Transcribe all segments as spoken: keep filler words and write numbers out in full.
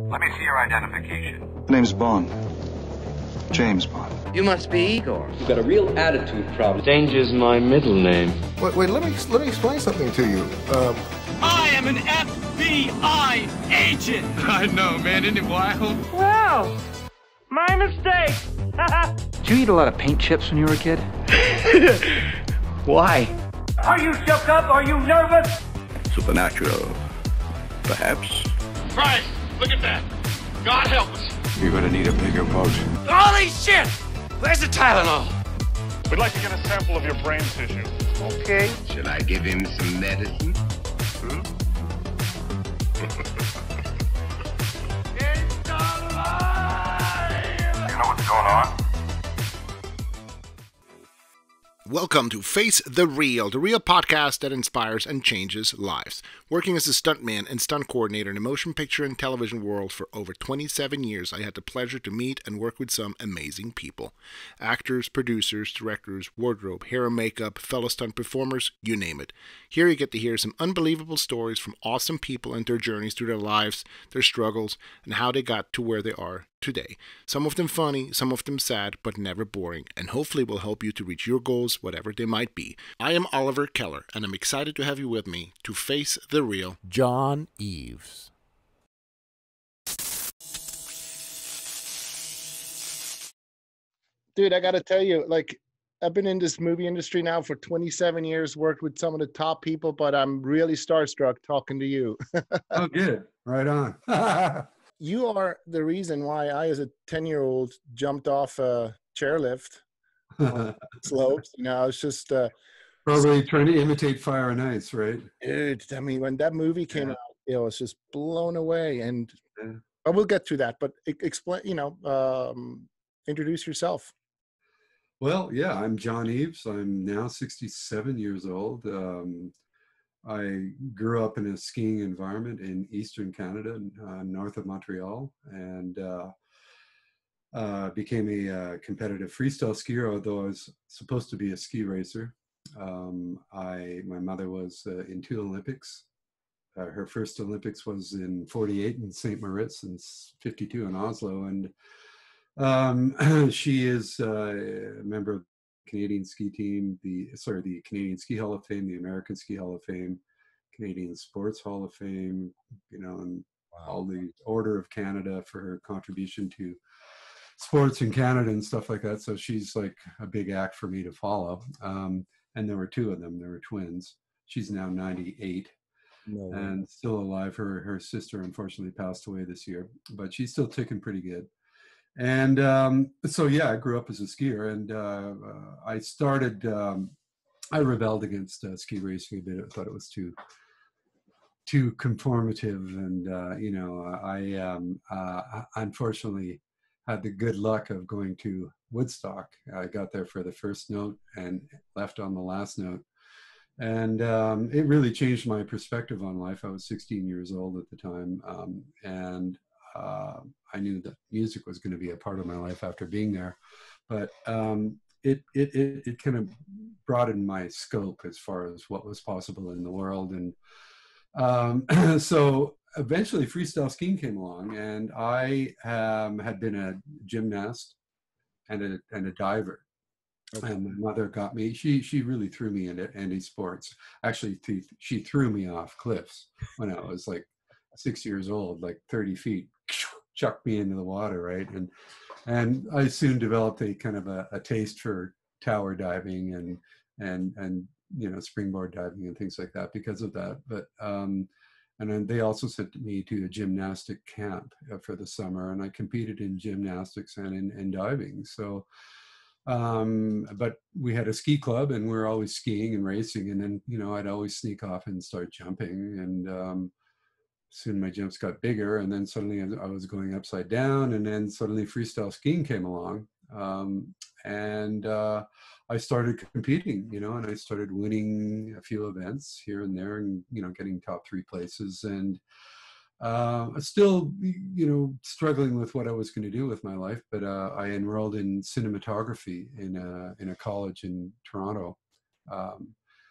Let me see your identification. My name's Bond. James Bond. You must be Igor. You've got a real attitude problem. Danger's my middle name. Wait, wait, let me let me explain something to you. Um, I am an F B I agent. I know, man. Isn't it wild? Wow, my mistake. Did you eat a lot of paint chips when you were a kid? Why? Are you shook up? Are you nervous? Supernatural, perhaps. Christ, look at that. God help us. You're gonna need a bigger boat. Holy shit! Where's the Tylenol? We'd like to get a sample of your brain tissue. Okay. Should I give him some medicine? Hmm? It's alive! You know what's going on? Welcome to Face the Real, the real podcast that inspires and changes lives. Working as a stuntman and stunt coordinator in the motion picture and television world for over twenty-seven years, I had the pleasure to meet and work with some amazing people. Actors, producers, directors, wardrobe, hair and makeup, fellow stunt performers, you name it. Here you get to hear some unbelievable stories from awesome people and their journeys through their lives, their struggles, and how they got to where they are today. Some of them funny, some of them sad, but never boring, and hopefully will help you to reach your goals, whatever they might be. I am Oliver Keller, and I'm excited to have you with me to face the real John Eaves. dude, I gotta tell you, like, I've been in this movie industry now for twenty-seven years, worked with some of the top people, but I'm really starstruck talking to you. Oh, good. Right on. You are the reason why I, as a ten-year-old, jumped off a chairlift on slopes. You know, I was just uh, probably trying to imitate Fire and Ice, right? Dude, I mean, when that movie came yeah. out, it was just blown away. And yeah. I will get to that, but explain. You know, um, introduce yourself. Well, yeah, I'm John Eaves. I'm now sixty-seven years old. Um, I grew up in a skiing environment in Eastern Canada, uh, north of Montreal, and uh, uh, became a uh, competitive freestyle skier, although I was supposed to be a ski racer. Um, I, my mother was uh, in two Olympics. Uh, her first Olympics was in forty-eight in Saint Moritz and fifty-two in Oslo. And um, she is uh, a member of Canadian ski team, the sorry, the Canadian Ski Hall of Fame, the American Ski Hall of Fame, Canadian Sports Hall of Fame, you know, and wow. all the Order of Canada for her contribution to sports in Canada and stuff like that. So she's like a big act for me to follow. Um, and there were two of them. There were twins. She's now ninety-eight no, and still alive. Her her sister unfortunately passed away this year, but she's still ticking pretty good. And um, so, yeah, I grew up as a skier, and uh, uh, I started, um, I rebelled against uh, ski racing a bit. I thought it was too, too conformative. And, uh, you know, I um, uh, unfortunately had the good luck of going to Woodstock. I got there for the first note and left on the last note. And um, it really changed my perspective on life. I was sixteen years old at the time. Um, and Uh, I knew that music was going to be a part of my life after being there, but um, it, it, it, it kind of broadened my scope as far as what was possible in the world. And um, so eventually freestyle skiing came along, and I um, had been a gymnast and a, and a diver. Okay. And my mother got me, she, she really threw me into any sports. Actually, th- she threw me off cliffs when I was like six years old, like thirty feet, chucked me into the water, right? And and I soon developed a kind of a, a taste for tower diving and and and you know springboard diving and things like that because of that. But um, and then they also sent me to a gymnastic camp for the summer, and I competed in gymnastics and in, in diving. So, um, but we had a ski club, and we were always skiing and racing, and then you know I'd always sneak off and start jumping, and um, soon my jumps got bigger, and then suddenly I was going upside down, and then suddenly freestyle skiing came along, um, and uh, I started competing, you know, and I started winning a few events here and there, and you know, getting top three places, and uh, still, you know, struggling with what I was going to do with my life. But uh, I enrolled in cinematography in a in a college in Toronto. Um,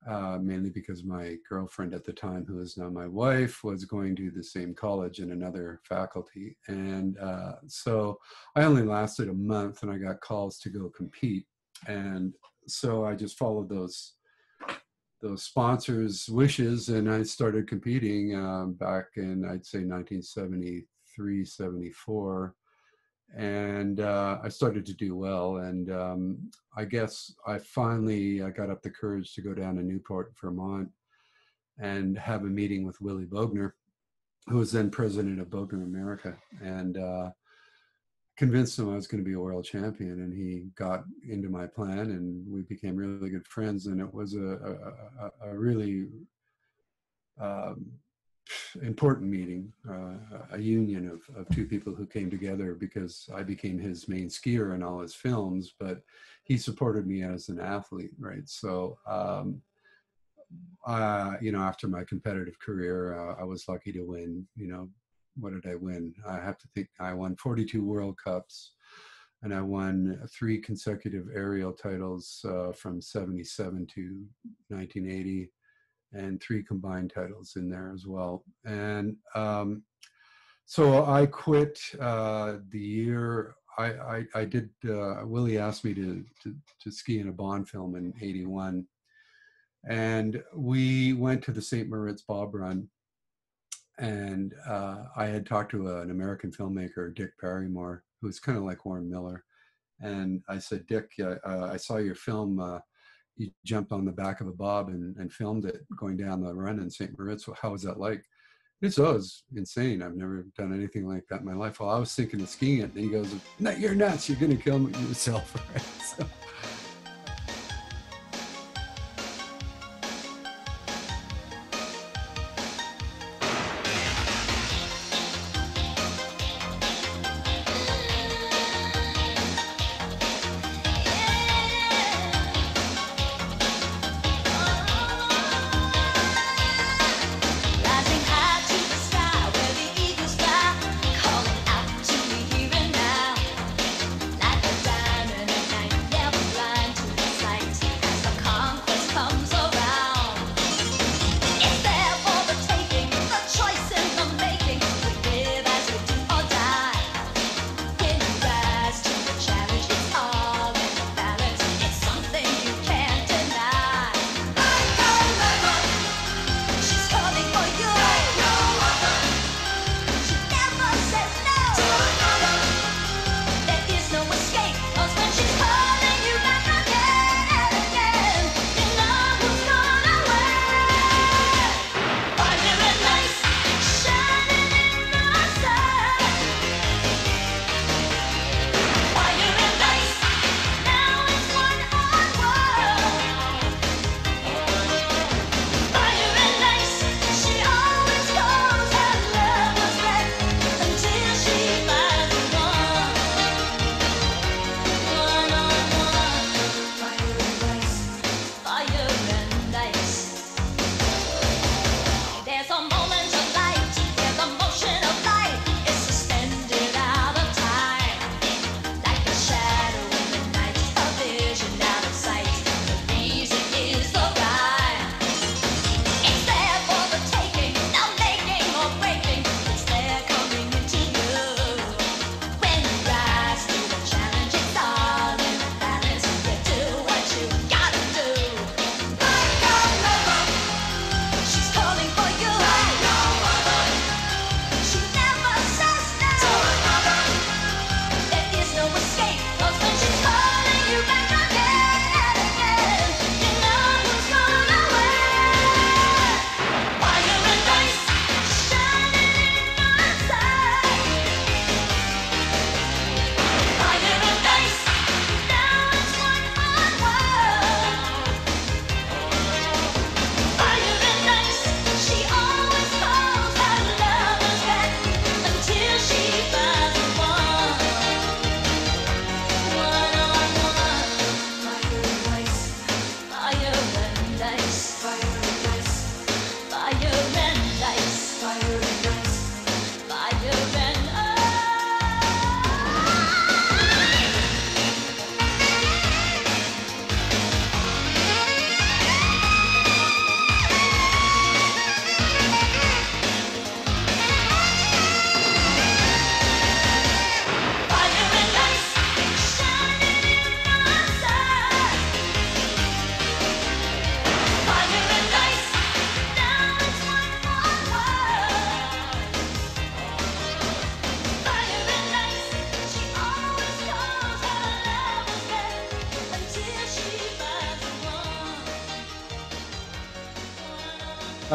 uh, mainly because my girlfriend at the time, who is now my wife, was going to the same college in another faculty. And uh, so I only lasted a month and I got calls to go compete. And so I just followed those those sponsors' wishes, and I started competing um, back in, I'd say, nineteen seventy-three, seventy-four. And uh, I started to do well. And um, I guess I finally I got up the courage to go down to Newport, Vermont, and have a meeting with Willy Bogner, who was then president of Bogner America, and uh, convinced him I was going to be a world champion. And he got into my plan, and we became really good friends. And it was a, a, a really um, important meeting, uh, a union of, of two people who came together, because I became his main skier in all his films, but he supported me as an athlete, right? So, um, uh, you know, after my competitive career, uh, I was lucky to win, you know, what did I win? I have to think I won forty-two World Cups, and I won three consecutive aerial titles uh, from seventy-seven to nineteen eighty, and three combined titles in there as well. And um, so I quit uh, the year, I, I, I did, uh, Willy asked me to, to, to ski in a Bond film in eighty-one. And we went to the Saint Moritz Bob Run. And uh, I had talked to a, an American filmmaker, Dick Barrymore, who's kind of like Warren Miller. And I said, Dick, uh, uh, I saw your film. Uh, you jumped on the back of a bob and, and filmed it going down the run in Saint Moritz. How was that like? It's oh, it was insane. I've never done anything like that in my life. Well, I was thinking of skiing it. And he goes, no, you're nuts. You're going to kill yourself. Right? So,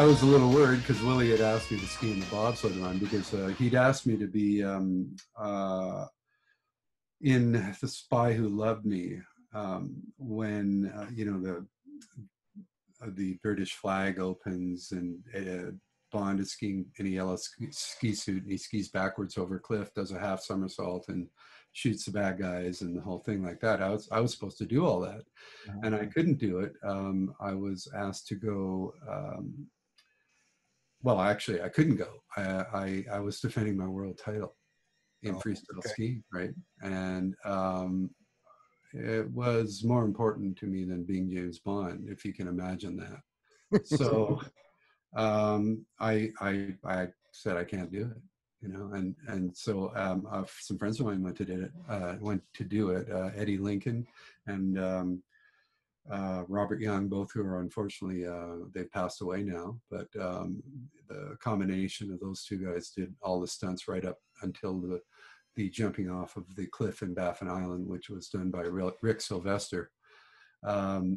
I was a little worried because Willy had asked me to ski in the bobsled run because uh, he'd asked me to be um, uh, in The Spy Who Loved Me um, when, uh, you know, the the British flag opens and uh, Bond is skiing in a yellow ski, ski suit and he skis backwards over a cliff, does a half somersault and shoots the bad guys and the whole thing like that. I was I was supposed to do all that, uh-huh. and I couldn't do it. Um, I was asked to go. Um, well, actually, I couldn't go. I, I I was defending my world title in oh, freestyle okay. skiing, right? And um, it was more important to me than being James Bond, if you can imagine that. So um, I I I said I can't do it. You know, and and so um, uh, some friends of mine went to did it, uh, went to do it. Uh, Eddie Lincoln and um, uh, Robert Young, both who are unfortunately uh, they've passed away now. But um, the combination of those two guys did all the stunts right up until the the jumping off of the cliff in Baffin Island, which was done by Rick Sylvester. Um,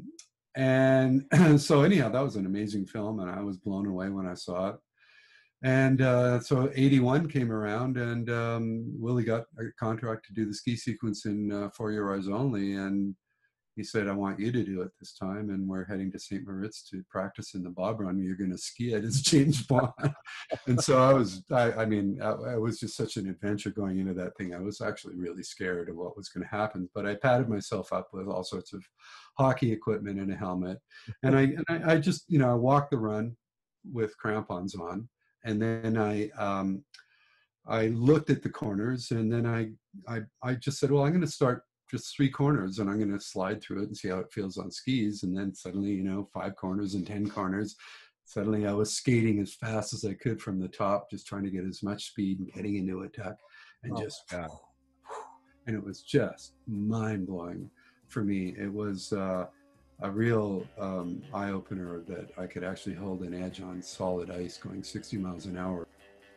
and so anyhow, that was an amazing film, and I was blown away when I saw it. And uh, so eighty-one came around, and um, Willy got a contract to do the ski sequence in uh, For Your Eyes Only, and he said, I want you to do it this time, and we're heading to Saint Moritz to practice in the bob run. You're going to ski it as James Bond. And so I was, I, I mean, it was just such an adventure going into that thing. I was actually really scared of what was going to happen, but I padded myself up with all sorts of hockey equipment and a helmet. And I, and I, I just, you know, I walked the run with crampons on. And then I um, I looked at the corners, and then I, I I just said, well, I'm going to start just three corners, and I'm going to slide through it and see how it feels on skis. And then suddenly, you know, five corners and ten corners. Suddenly, I was skating as fast as I could from the top, just trying to get as much speed and getting into a tuck, and oh, just, God. And it was just mind blowing for me. It was. Uh, a real um, eye-opener that I could actually hold an edge on solid ice going sixty miles an hour.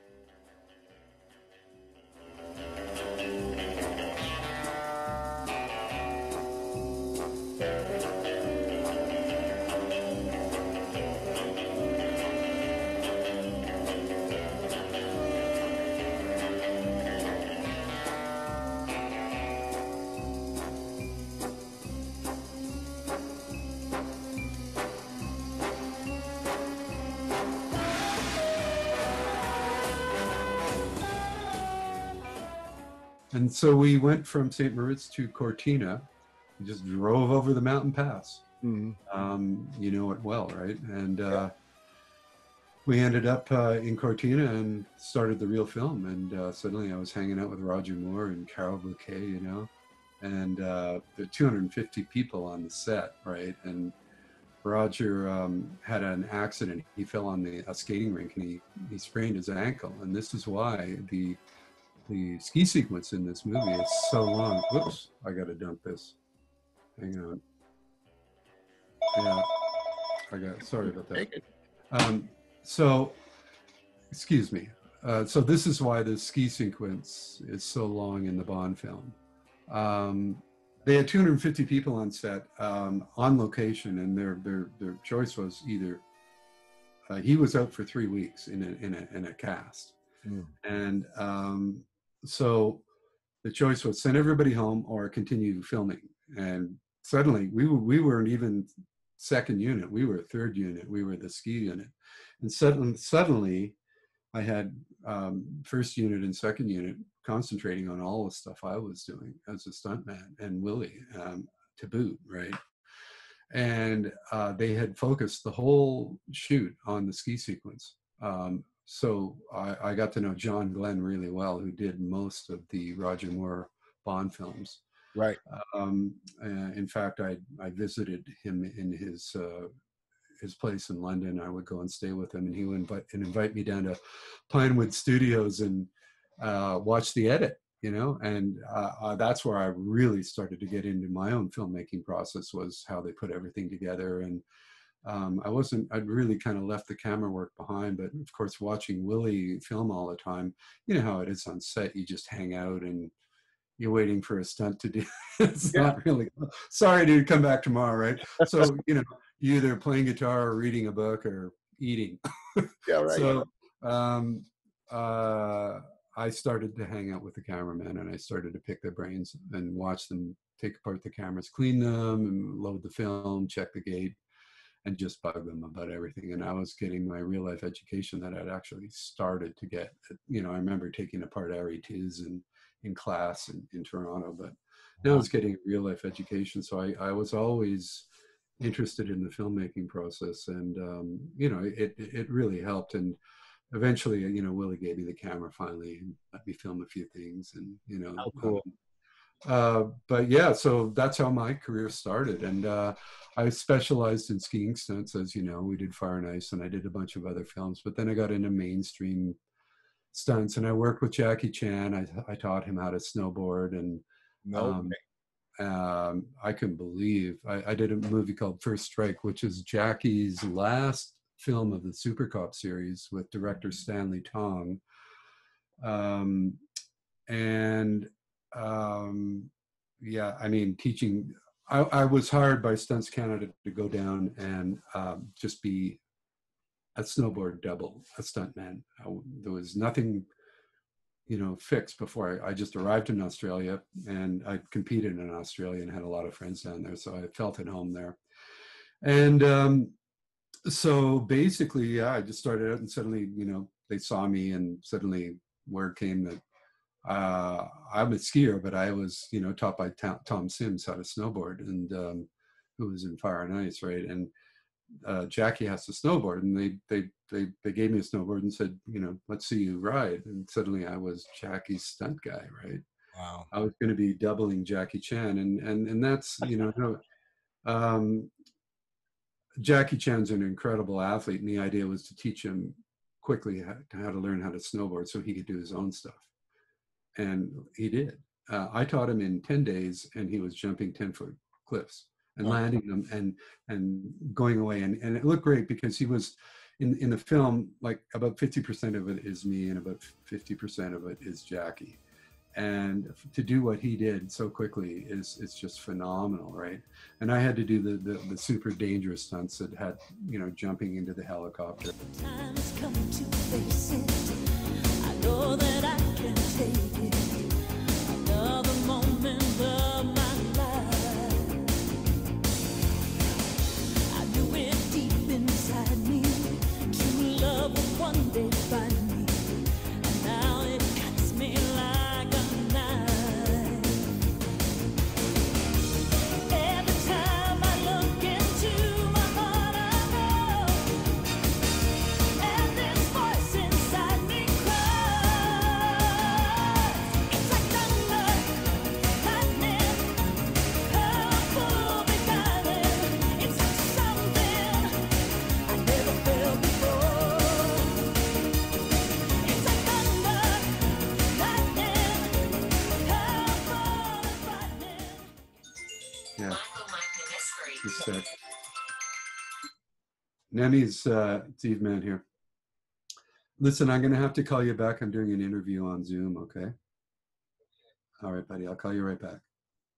And so we went from Saint Moritz to Cortina. We just drove over the mountain pass. Mm-hmm. Um, you know it well, right? And uh, yeah. we ended up uh, in Cortina and started the real film. And uh, suddenly I was hanging out with Roger Moore and Carol Bouquet, you know, and uh, there were two hundred fifty people on the set, right? And Roger um, had an accident. He fell on the a skating rink and he, he sprained his ankle. And this is why the The ski sequence in this movie is so long. Whoops, I gotta dump this. Hang on. Yeah, I got, sorry about that. Um, so, excuse me. Uh, so this is why the ski sequence is so long in the Bond film. Um, they had two hundred fifty people on set, um, on location, and their their their choice was either, uh, he was out for three weeks in a, in a, in a cast. Mm. And um, so the choice was send everybody home or continue filming. And suddenly we, were, we weren't even second unit. We were third unit. We were the ski unit. And suddenly, suddenly I had um, first unit and second unit concentrating on all the stuff I was doing as a stuntman, and Willy um, to boot, right? And uh, they had focused the whole shoot on the ski sequence. Um, So I, I got to know John Glenn really well, who did most of the Roger Moore Bond films. Right. Um, uh, in fact, I I visited him in his uh, his place in London. I would go and stay with him, and he would invite and invite me down to Pinewood Studios and uh, watch the edit. You know, and uh, uh, that's where I really started to get into my own filmmaking process, was how they put everything together. And Um, I wasn't, I'd really kind of left the camera work behind, but of course, watching Willy film all the time, you know how it is on set, you just hang out and you're waiting for a stunt to do. It's yeah. not really, sorry dude, come back tomorrow, right? So, you know, you either playing guitar or reading a book or, eating. Yeah, right. So um, uh, I started to hang out with the cameramen, and I started to pick their brains and watch them take apart the cameras, clean them, and load the film, check the gate, and just bug them about everything. And I was getting my real life education that I'd actually started to get. You know, I remember taking apart R E Ts in, in class in, in Toronto, but now I was getting real life education. So I, I was always interested in the filmmaking process, and um, you know, it it really helped. And eventually, you know, Willy gave me the camera finally and let me film a few things, and you know, oh, cool. um, uh, but yeah, so that's how my career started. And uh, I specialized in skiing stunts, as you know. We did Fire and Ice, and I did a bunch of other films. But then I got into mainstream stunts, and I worked with Jackie Chan. I I taught him how to snowboard, and no. um, um, I couldn't believe I, I did a movie called First Strike, which is Jackie's last film of the Super Cop series with director Stanley Tong. Um, and um, yeah, I mean, teaching, I, I was hired by Stunts Canada to go down and um, just be a snowboard double, a stuntman. I, there was nothing, you know, fixed before I, I just arrived in Australia, and I competed in Australia and had a lot of friends down there. So I felt at home there. And um, so basically, yeah, I just started out, and suddenly, you know, they saw me, and suddenly word came that uh, I'm a skier, but I was, you know, taught by Tom, Tom Sims how to snowboard, and um, who was in Fire and Ice, right? And uh, Jackie has to snowboard, and they they they they gave me a snowboard and said, you know, let's see you ride. And suddenly I was Jackie's stunt guy, right? Wow. I was going to be doubling Jackie Chan, and and and that's, you know, um, Jackie Chan's an incredible athlete, and the idea was to teach him quickly how, how to learn how to snowboard so he could do his own stuff, and he did. Uh, I taught him in ten days, and he was jumping ten foot cliffs and landing them and and going away, and and it looked great because he was in in the film, like about fifty percent of it is me and about fifty percent of it is Jackie, and to do what he did so quickly is it's just phenomenal, right? And I had to do the, the the super dangerous stunts that had, you know, jumping into the helicopter. Time has come to face it. I know that I can take it. Another moment of my life. I knew it deep inside me. True love will one day find me. And now it cuts me like a knife. Every time I look into my heart, I know. And this voice inside me cries. It's like thunder, lightning, powerful beguiling. It's like something I never felt before. It's like thunder, lightning, powerful frightening. Yeah. Just that. Nemi's uh, Steve Man here. Listen, I'm going to have to call you back. I'm doing an interview on Zoom, okay? All right, buddy. I'll call you right back.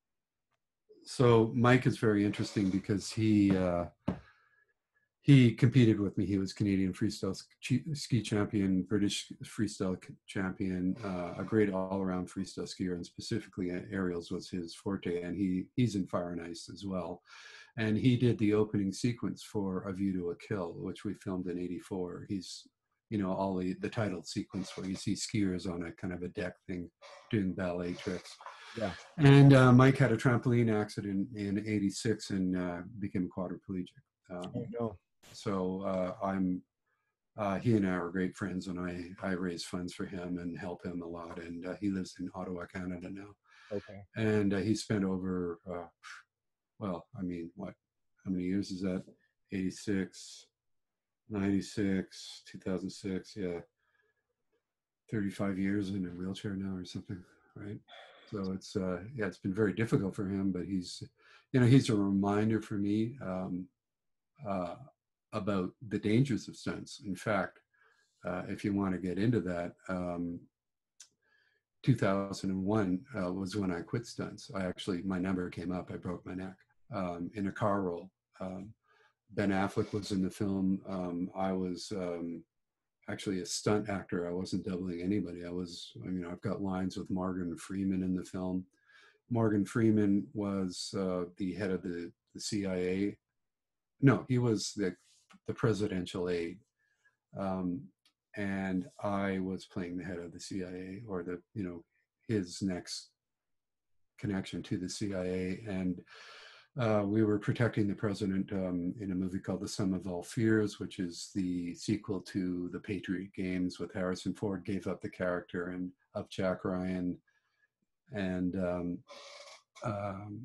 So Mike is very interesting because he uh, he competed with me. He was Canadian freestyle ski ski champion, British freestyle champion, uh, a great all-around freestyle skier, and specifically aerials was his forte. And he he's in Fire and Ice as well. And he did the opening sequence for A View to a Kill, which we filmed in eighty-four. He's, you know, all the, the title sequence where you see skiers on a kind of a deck thing doing ballet tricks. Yeah. And uh, Mike had a trampoline accident in eighty-six and uh, became quadriplegic. Um, Oh, no. So uh, I'm, uh, he and I are great friends, and I, I raise funds for him and help him a lot. And uh, he lives in Ottawa, Canada now. Okay. And uh, he spent over, uh, well, I mean, what, how many years is that? eighty-six, ninety-six, two thousand six, yeah. thirty-five years in a wheelchair now or something, right? So it's, uh, yeah, it's been very difficult for him, but he's, you know, he's a reminder for me um, uh, about the dangers of stunts. In fact, uh, if you want to get into that, um, two thousand one uh, was when I quit stunts. I actually, my number came up, I broke my neck um, in a car roll. Um, Ben Affleck was in the film. Um, I was um, actually a stunt actor. I wasn't doubling anybody. I was, I mean, I've got lines with Morgan Freeman in the film. Morgan Freeman was uh, the head of the, the C I A. No, he was the, the presidential aide. Um, and I was playing the head of the C I A, or the, you know, his next connection to the C I A. And uh, we were protecting the president um, in a movie called The Sum of All Fears, which is the sequel to The Patriot Games, with Harrison Ford gave up the character and of Jack Ryan, and um, um,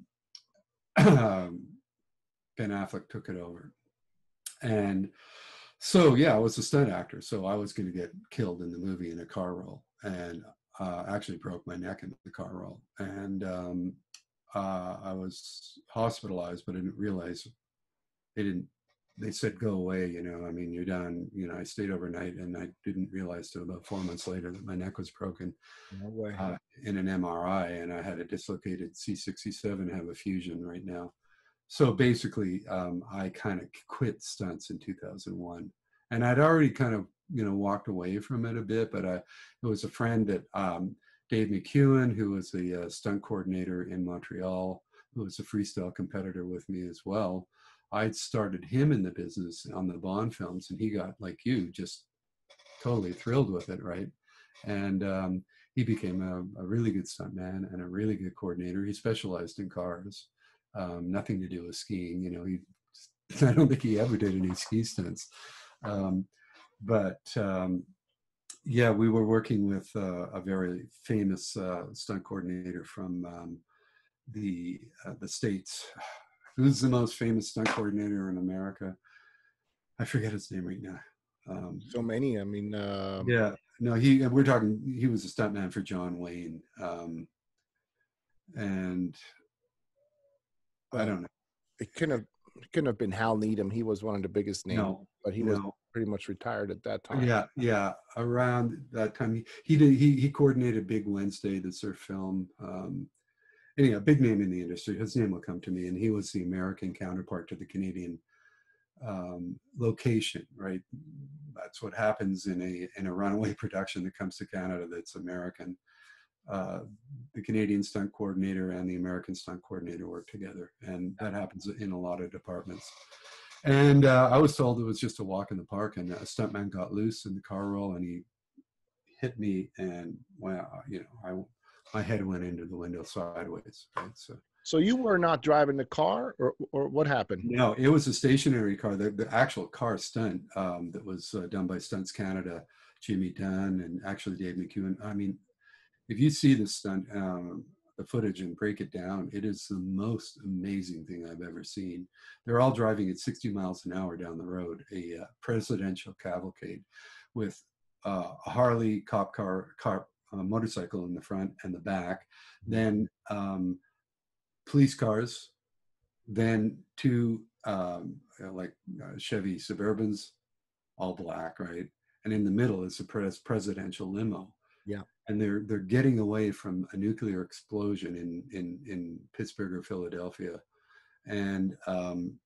Ben Affleck took it over. And so, yeah, I was a stunt actor. So I was going to get killed in the movie in a car roll, and uh, actually broke my neck in the car roll. And um, uh, I was hospitalized, but I didn't realize they didn't, they said, go away, you know, I mean, you're done. You know, I stayed overnight, and I didn't realize till about four months later that my neck was broken. No way. Uh, in an M R I, and I had a dislocated C sixty-seven, have a fusion right now. So basically, um, I kind of quit stunts in two thousand one, and I'd already kind of, you know, walked away from it a bit. But I, it was a friend that um, Dave McEwen, who was the uh, stunt coordinator in Montreal, who was a freestyle competitor with me as well. I'd started him in the business on the Bond films, and he got, like you, just totally thrilled with it, right? And um, he became a, a really good stuntman and a really good coordinator. He specialized in cars. Um, nothing to do with skiing, you know. He, I don't think he ever did any ski stunts. Um, but um, yeah, we were working with uh, a very famous uh, stunt coordinator from um, the uh, the States. Who's the most famous stunt coordinator in America? I forget his name right now. Um, so many. I mean, um, yeah, no, he. We're talking. He was a stuntman for John Wayne, um, and. I don't know. It couldn't have, it couldn't have been Hal Needham. He was one of the biggest names, no, but he no. was pretty much retired at that time. Yeah, yeah. Around that time, he he did he he coordinated Big Wednesday, the surf film. Um, anyhow, big name in the industry. His name will come to me, and he was the American counterpart to the Canadian um, location. Right, that's what happens in a in a runaway production that comes to Canada that's American. Uh, the Canadian stunt coordinator and the American stunt coordinator work together, and that happens in a lot of departments. And uh, I was told it was just a walk in the park, and a stuntman got loose in the car roll, and he hit me, and well, you know, I my head went into the window sideways. Right? So, so you were not driving the car, or or what happened? No, it was a stationary car. The, the actual car stunt um, that was uh, done by Stunts Canada, Jimmy Dunn, and actually Dave McEwen. I mean. If you see the stunt, um, the footage, and break it down, it is the most amazing thing I've ever seen. They're all driving at sixty miles an hour down the road, a uh, presidential cavalcade with uh, a Harley cop car, car uh, motorcycle in the front and the back, then um, police cars, then two um, like uh, Chevy Suburbans, all black, right? And in the middle is a pres- presidential limo. Yeah. And they're they're getting away from a nuclear explosion in in in Pittsburgh or Philadelphia, and um,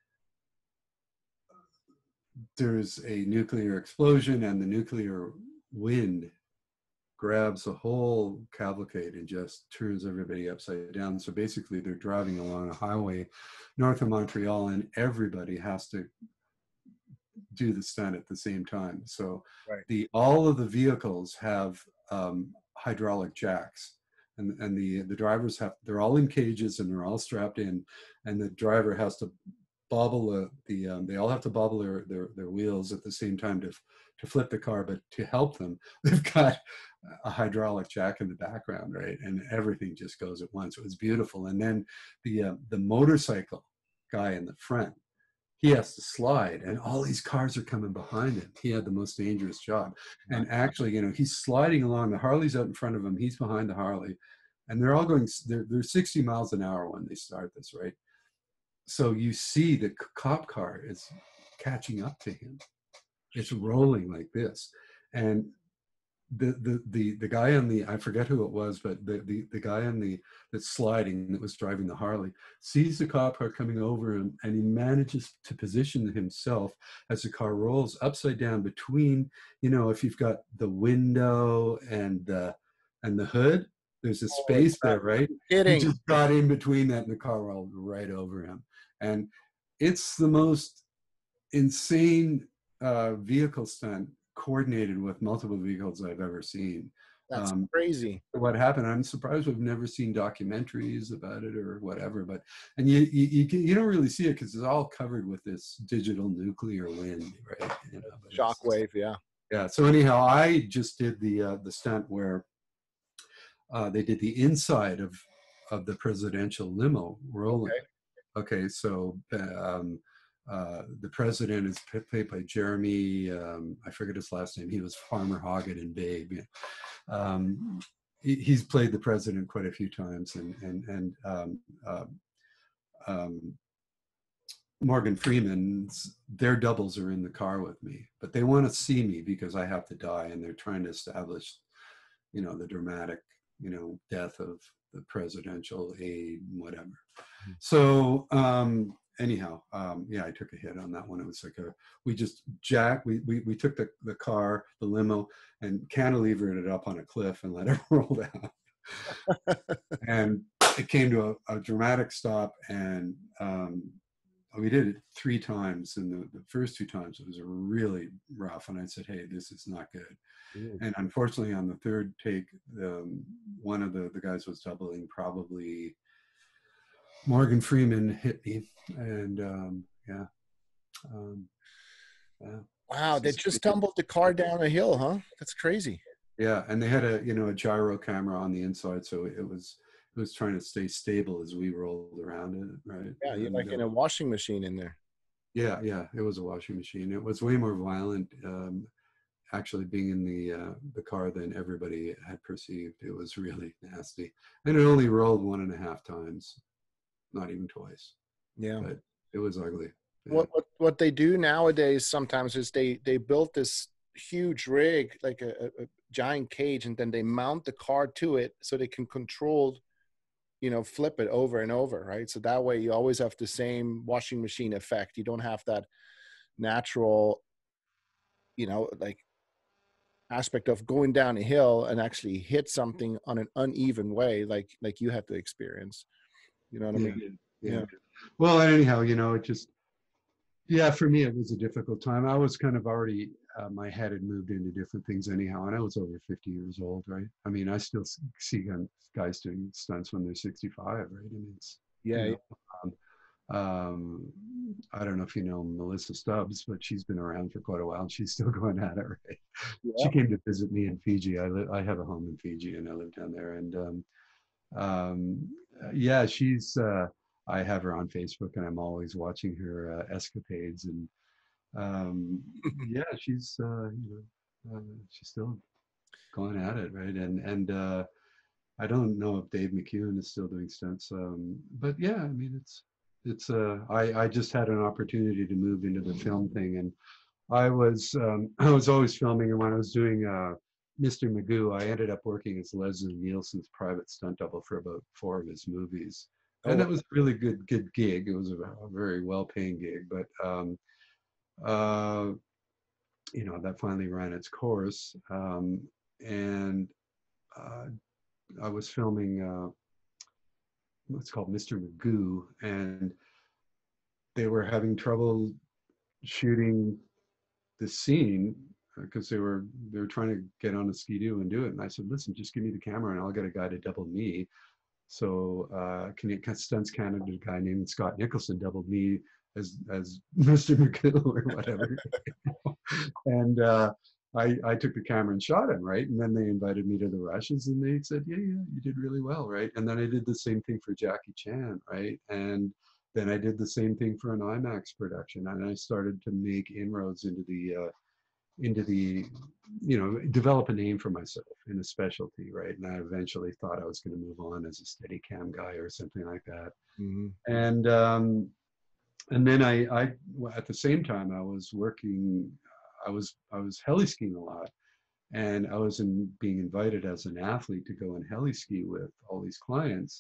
there's a nuclear explosion, and the nuclear wind grabs the whole cavalcade and just turns everybody upside down. So basically, they're driving along a highway north of Montreal, and everybody has to do the stunt at the same time. So right. the all of the vehicles have um, hydraulic jacks, and and the the drivers have, they're all in cages, and they're all strapped in, and the driver has to bobble the, the um, they all have to bobble their, their their wheels at the same time to to flip the car. But to help them, they've got a hydraulic jack in the background, right? And everything just goes at once. It was beautiful. And then the uh, the motorcycle guy in the front, he has to slide, and all these cars are coming behind him. He had the most dangerous job. And actually, you know, he's sliding along. The Harley's out in front of him. He's behind the Harley. And they're all going, they're, they're sixty miles an hour when they start this, right? So you see the cop car is catching up to him. It's rolling like this. And the, the the the guy on the, I forget who it was, but the the, the guy on the that's sliding that was driving the Harley sees the cop car coming over him, and he manages to position himself as the car rolls upside down between, you know, if you've got the window and the and the hood, there's a space oh, there, right? Kidding. He just got in between that, and the car rolled right over him. And it's the most insane uh, vehicle stunt coordinated with multiple vehicles I've ever seen. That's um, crazy. What happened? I'm surprised we've never seen documentaries about it or whatever. But and you you you, can, you don't really see it because it's all covered with this digital nuclear wind, right? You know, shockwave, yeah. Yeah. So anyhow, I just did the uh, the stunt where uh, they did the inside of of the presidential limo rolling. Okay. Okay, so um, uh, the president is played by Jeremy. Um, I forget his last name. He was Farmer Hoggett in Babe. Um, he, he's played the president quite a few times, and and and um, uh, um, Morgan Freeman's, their doubles are in the car with me, but they want to see me because I have to die, and they're trying to establish, you know, the dramatic, you know, death of the presidential aide, whatever. Mm-hmm. So um, anyhow, um, yeah, I took a hit on that one. It was like a, we just jack, we we we took the the car, the limo, and cantilevered it up on a cliff and let it roll down. And it came to a, a dramatic stop, and um, we did it three times. And the, the first two times it was really rough, and I said, hey, this is not good. Mm. And unfortunately, on the third take, um, one of the, the guys was doubling, probably Morgan Freeman hit me. And um, yeah. Um, yeah. Wow, they just tumbled the car down a hill, huh? That's crazy. Yeah, and they had a, you know, a gyro camera on the inside, so it was it was trying to stay stable as we rolled around it, right? Yeah, you're and, like uh, in a washing machine in there. Yeah, yeah, it was a washing machine. It was way more violent, um, actually, being in the uh, the car than everybody had perceived. It was really nasty, and it only rolled one and a half times, not even twice. Yeah, but it was ugly. Yeah. What what what they do nowadays sometimes is they they built this huge rig, like a, a giant cage, and then they mount the car to it so they can control, you know, flip it over and over, right? So that way you always have the same washing machine effect. You don't have that natural, you know, like aspect of going down a hill and actually hit something on an uneven way, like like you had to experience. You know what I yeah, mean? Yeah. yeah. Well, anyhow, you know, it just, yeah, for me, it was a difficult time. I was kind of already, uh, my head had moved into different things anyhow, and I was over fifty years old, right? I mean, I still see guys doing stunts when they're sixty-five, right? I mean, it's, yeah. You know, um, um, I don't know if you know Melissa Stubbs, but she's been around for quite a while, and she's still going at it, right? Yeah. She came to visit me in Fiji. I live, I have a home in Fiji, and I live down there, and um, um, yeah, she's, uh, I have her on Facebook, and I'm always watching her uh, escapades, and um, yeah, she's uh, you know uh, she's still going at it, right? And and uh, I don't know if Dave McEwen is still doing stunts, um, but yeah, I mean it's it's uh, I I just had an opportunity to move into the film thing, and I was um, I was always filming, and when I was doing uh, Mister Magoo, I ended up working as Leslie Nielsen's private stunt double for about four of his movies. And that was a really good, good gig. It was a, a very well-paying gig, but um, uh, you know, that finally ran its course. Um, and uh, I was filming uh, what's called Mister Magoo, and they were having trouble shooting the scene because they were they were trying to get on a skidoo and do it. And I said, listen, just give me the camera, and I'll get a guy to double me. So uh, Stunts Canada, a guy named Scott Nicholson doubled me as as Mister McGill or whatever. And uh, I, I took the camera and shot him, right? And then they invited me to the rushes, and they said, yeah, yeah, you did really well, right? And then I did the same thing for Jackie Chan, right? And then I did the same thing for an IMAX production, and I started to make inroads into the uh, into the, you know, develop a name for myself in a specialty, right? And I eventually thought I was going to move on as a steady cam guy or something like that. Mm-hmm. And um, and then I, I, at the same time, I was working, I was I was heli skiing a lot, And I was in, being invited as an athlete to go and heli ski with all these clients.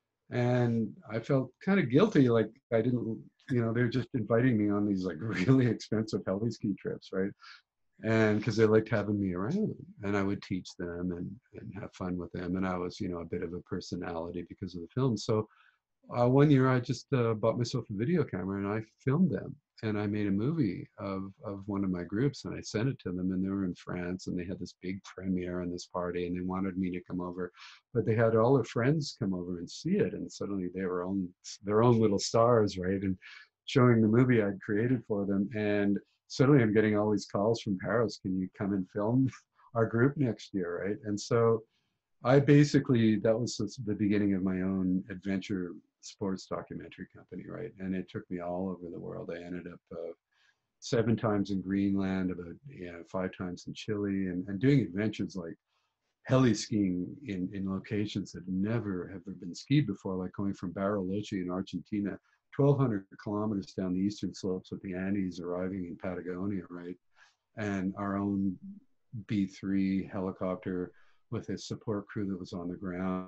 And I felt kind of guilty, like I didn't, you know, they're just inviting me on these like really expensive heli ski trips, right? And because they liked having me around, and I would teach them and, and have fun with them. And I was, you know, a bit of a personality because of the film. So uh, one year I just uh, bought myself a video camera and I filmed them. And I made a movie of, of one of my groups, and I sent it to them, and they were in France, and they had this big premiere and this party, and they wanted me to come over, but they had all their friends come over and see it. And suddenly they were own, their own little stars, right? And showing the movie I'd created for them. And suddenly I'm getting all these calls from Paris, can you come and film our group next year, right? And so I basically, that was the beginning of my own adventure sports documentary company, right? And it took me all over the world. I ended up uh, seven times in Greenland, about yeah, five times in Chile, and, and doing adventures like heli skiing in, in locations that never have been skied before, like going from Bariloche in Argentina, twelve hundred kilometers down the eastern slopes of the Andes, arriving in Patagonia, right? And our own B three helicopter with a support crew that was on the ground,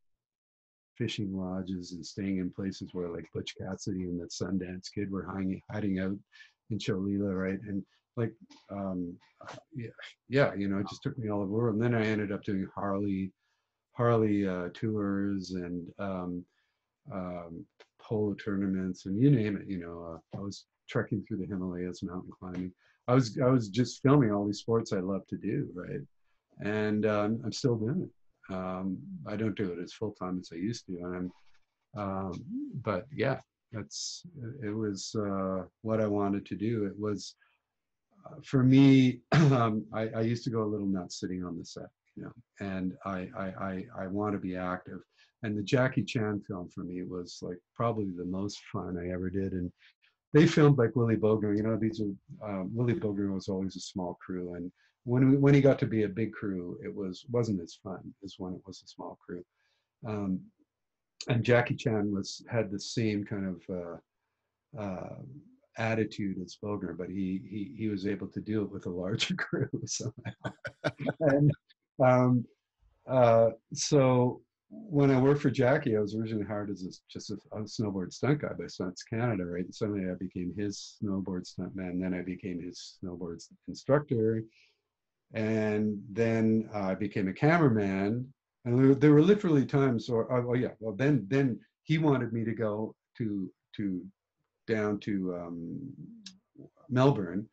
fishing lodges and staying in places where like Butch Cassidy and the Sundance Kid were hiding, hiding out in Cholula, right? And like, um, yeah, yeah, you know, it just took me all over the world. And then I ended up doing Harley, Harley uh, tours and um, um, polo tournaments and you name it. You know, uh, I was trekking through the Himalayas, mountain climbing. I was I was just filming all these sports I love to do, right? And um, I'm still doing it. Um, I don't do it as full time as I used to, and I'm, um, but yeah, that's it was uh, what I wanted to do. It was uh, for me. um, I, I used to go a little nuts sitting on the set, you know, and I I I, I want to be active. And the Jackie Chan film for me was like probably the most fun I ever did. And they filmed like Willy Bogner. You know, these are um, Willy Bogner was always a small crew, and when we, when he got to be a big crew, it was wasn't as fun as when it was a small crew. Um, and Jackie Chan was had the same kind of uh, uh, attitude as Bogner, but he he he was able to do it with a larger crew somehow. and um, uh, so when I worked for Jackie, I was originally hired as a, just a, a snowboard stunt guy by Stunts Canada, right? And suddenly I became his snowboard stuntman. Then I became his snowboard instructor. And then uh, I became a cameraman, and there, there were literally times, or oh, oh yeah, well then then he wanted me to go to to down to um, Melbourne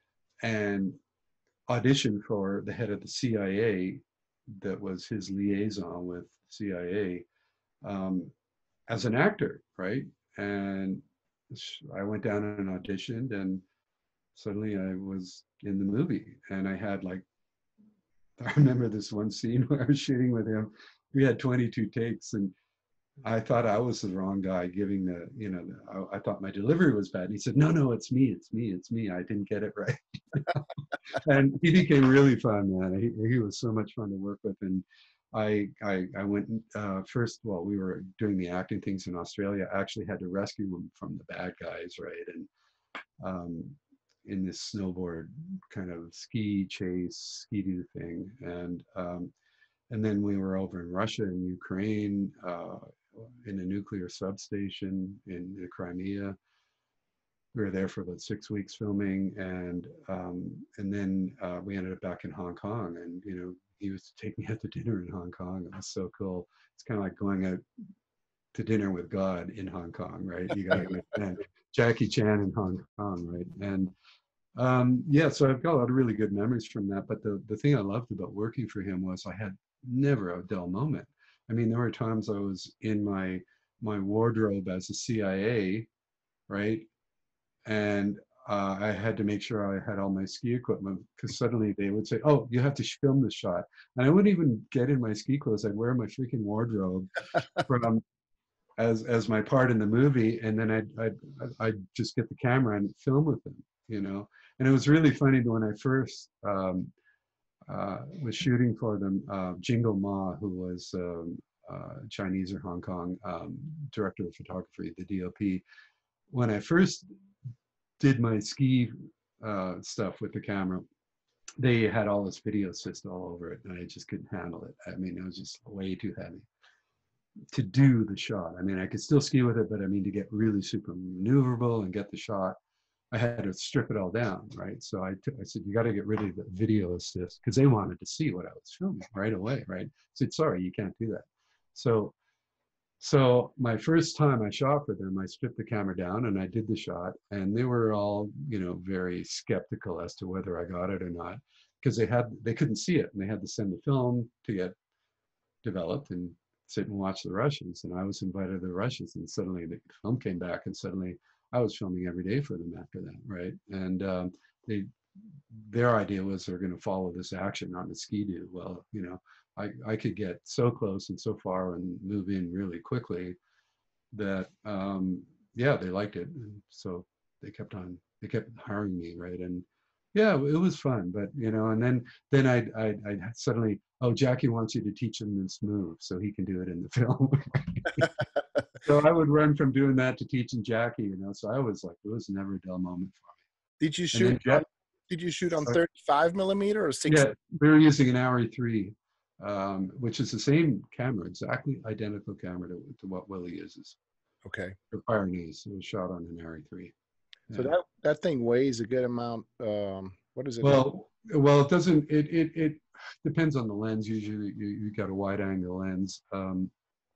and audition for the head of the C I A, that was his liaison with C I A, um, as an actor, right? And I went down and auditioned, and suddenly I was in the movie. And I had like, I remember this one scene where I was shooting with him. We had twenty-two takes, and I thought I was the wrong guy giving the, you know, the, I, I thought my delivery was bad. And he said, no, no, it's me, it's me, it's me. I didn't get it right. And he became really fun, man. He, he was so much fun to work with. And I, I, I went uh, first, well, we were doing the acting things in Australia. I actually had to rescue him from the bad guys, right? And um, in this snowboard kind of ski chase, ski-doo thing. And um, and then we were over in Russia and Ukraine, uh, in a nuclear substation in the Crimea. We were there for about six weeks filming, and um, and then uh, we ended up back in Hong Kong. And you know, he was to take me out to dinner in Hong Kong. It was so cool. It's kind of like going out to dinner with God in Hong Kong, right? You got to go. Jackie Chan in Hong Kong, right? And um, yeah, so I've got a lot of really good memories from that. But the, the thing I loved about working for him was I had never a dull moment. I mean, there were times I was in my my wardrobe as a C I A, right? And uh, I had to make sure I had all my ski equipment, because suddenly they would say, oh, you have to film this shot. And I wouldn't even get in my ski clothes. I'd wear my freaking wardrobe from as as my part in the movie, and then I'd, I'd I'd just get the camera and film with them, you know. And it was really funny when I first um, uh, was shooting for them. Uh, Jingle Ma, who was um, uh, Chinese or Hong Kong um, director of photography, the D O P. When I first did my ski uh, stuff with the camera, they had all this video assist all over it, and I just couldn't handle it. I mean, it was just way too heavy to do the shot. I mean, I could still ski with it, but I mean, to get really super maneuverable and get the shot, I had to strip it all down, right? So I, t- I said, you got to get rid of the video assist, because they wanted to see what I was filming right away, right? I said, sorry, you can't do that. So, so my first time I shot for them, I stripped the camera down and I did the shot, and they were all, you know, very skeptical as to whether I got it or not, because they had, they couldn't see it, and they had to send the film to get developed and sit and watch the rushes. And I was invited to the rushes, and suddenly the film came back, and suddenly I was filming every day for them after that, right? And um, they, their idea was they're going to follow this action on the ski-doo. Well, you know, I, I could get so close and so far and move in really quickly that, um, yeah, they liked it. And so they kept on, they kept hiring me, right? And yeah, it was fun, but, you know, and then then I I I suddenly, oh, Jackie wants you to teach him this move so he can do it in the film. So I would run from doing that to teaching Jackie, you know. So I was like, it was never a dull moment for me. Did you shoot? Jack, did you shoot on thirty-five millimeter or sixty? Yeah, we were using an R E three, um, which is the same camera, exactly identical camera to, to what Willy uses. Okay. For Pyrenees, it was shot on an R E three. So yeah. that that thing weighs a good amount. Um, what is it? Well, well, it doesn't. It it it depends on the lens. Usually, you you got a wide angle lens. Um,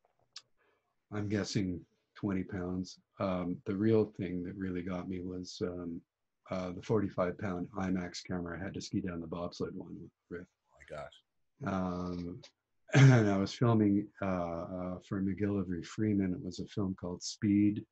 I'm guessing twenty pounds. Um, the real thing that really got me was um, uh, the forty-five pound IMAX camera I had to ski down the bobsled one with. Oh my gosh. Um, and I was filming uh, uh, for McGillivray Freeman. It was a film called Speed.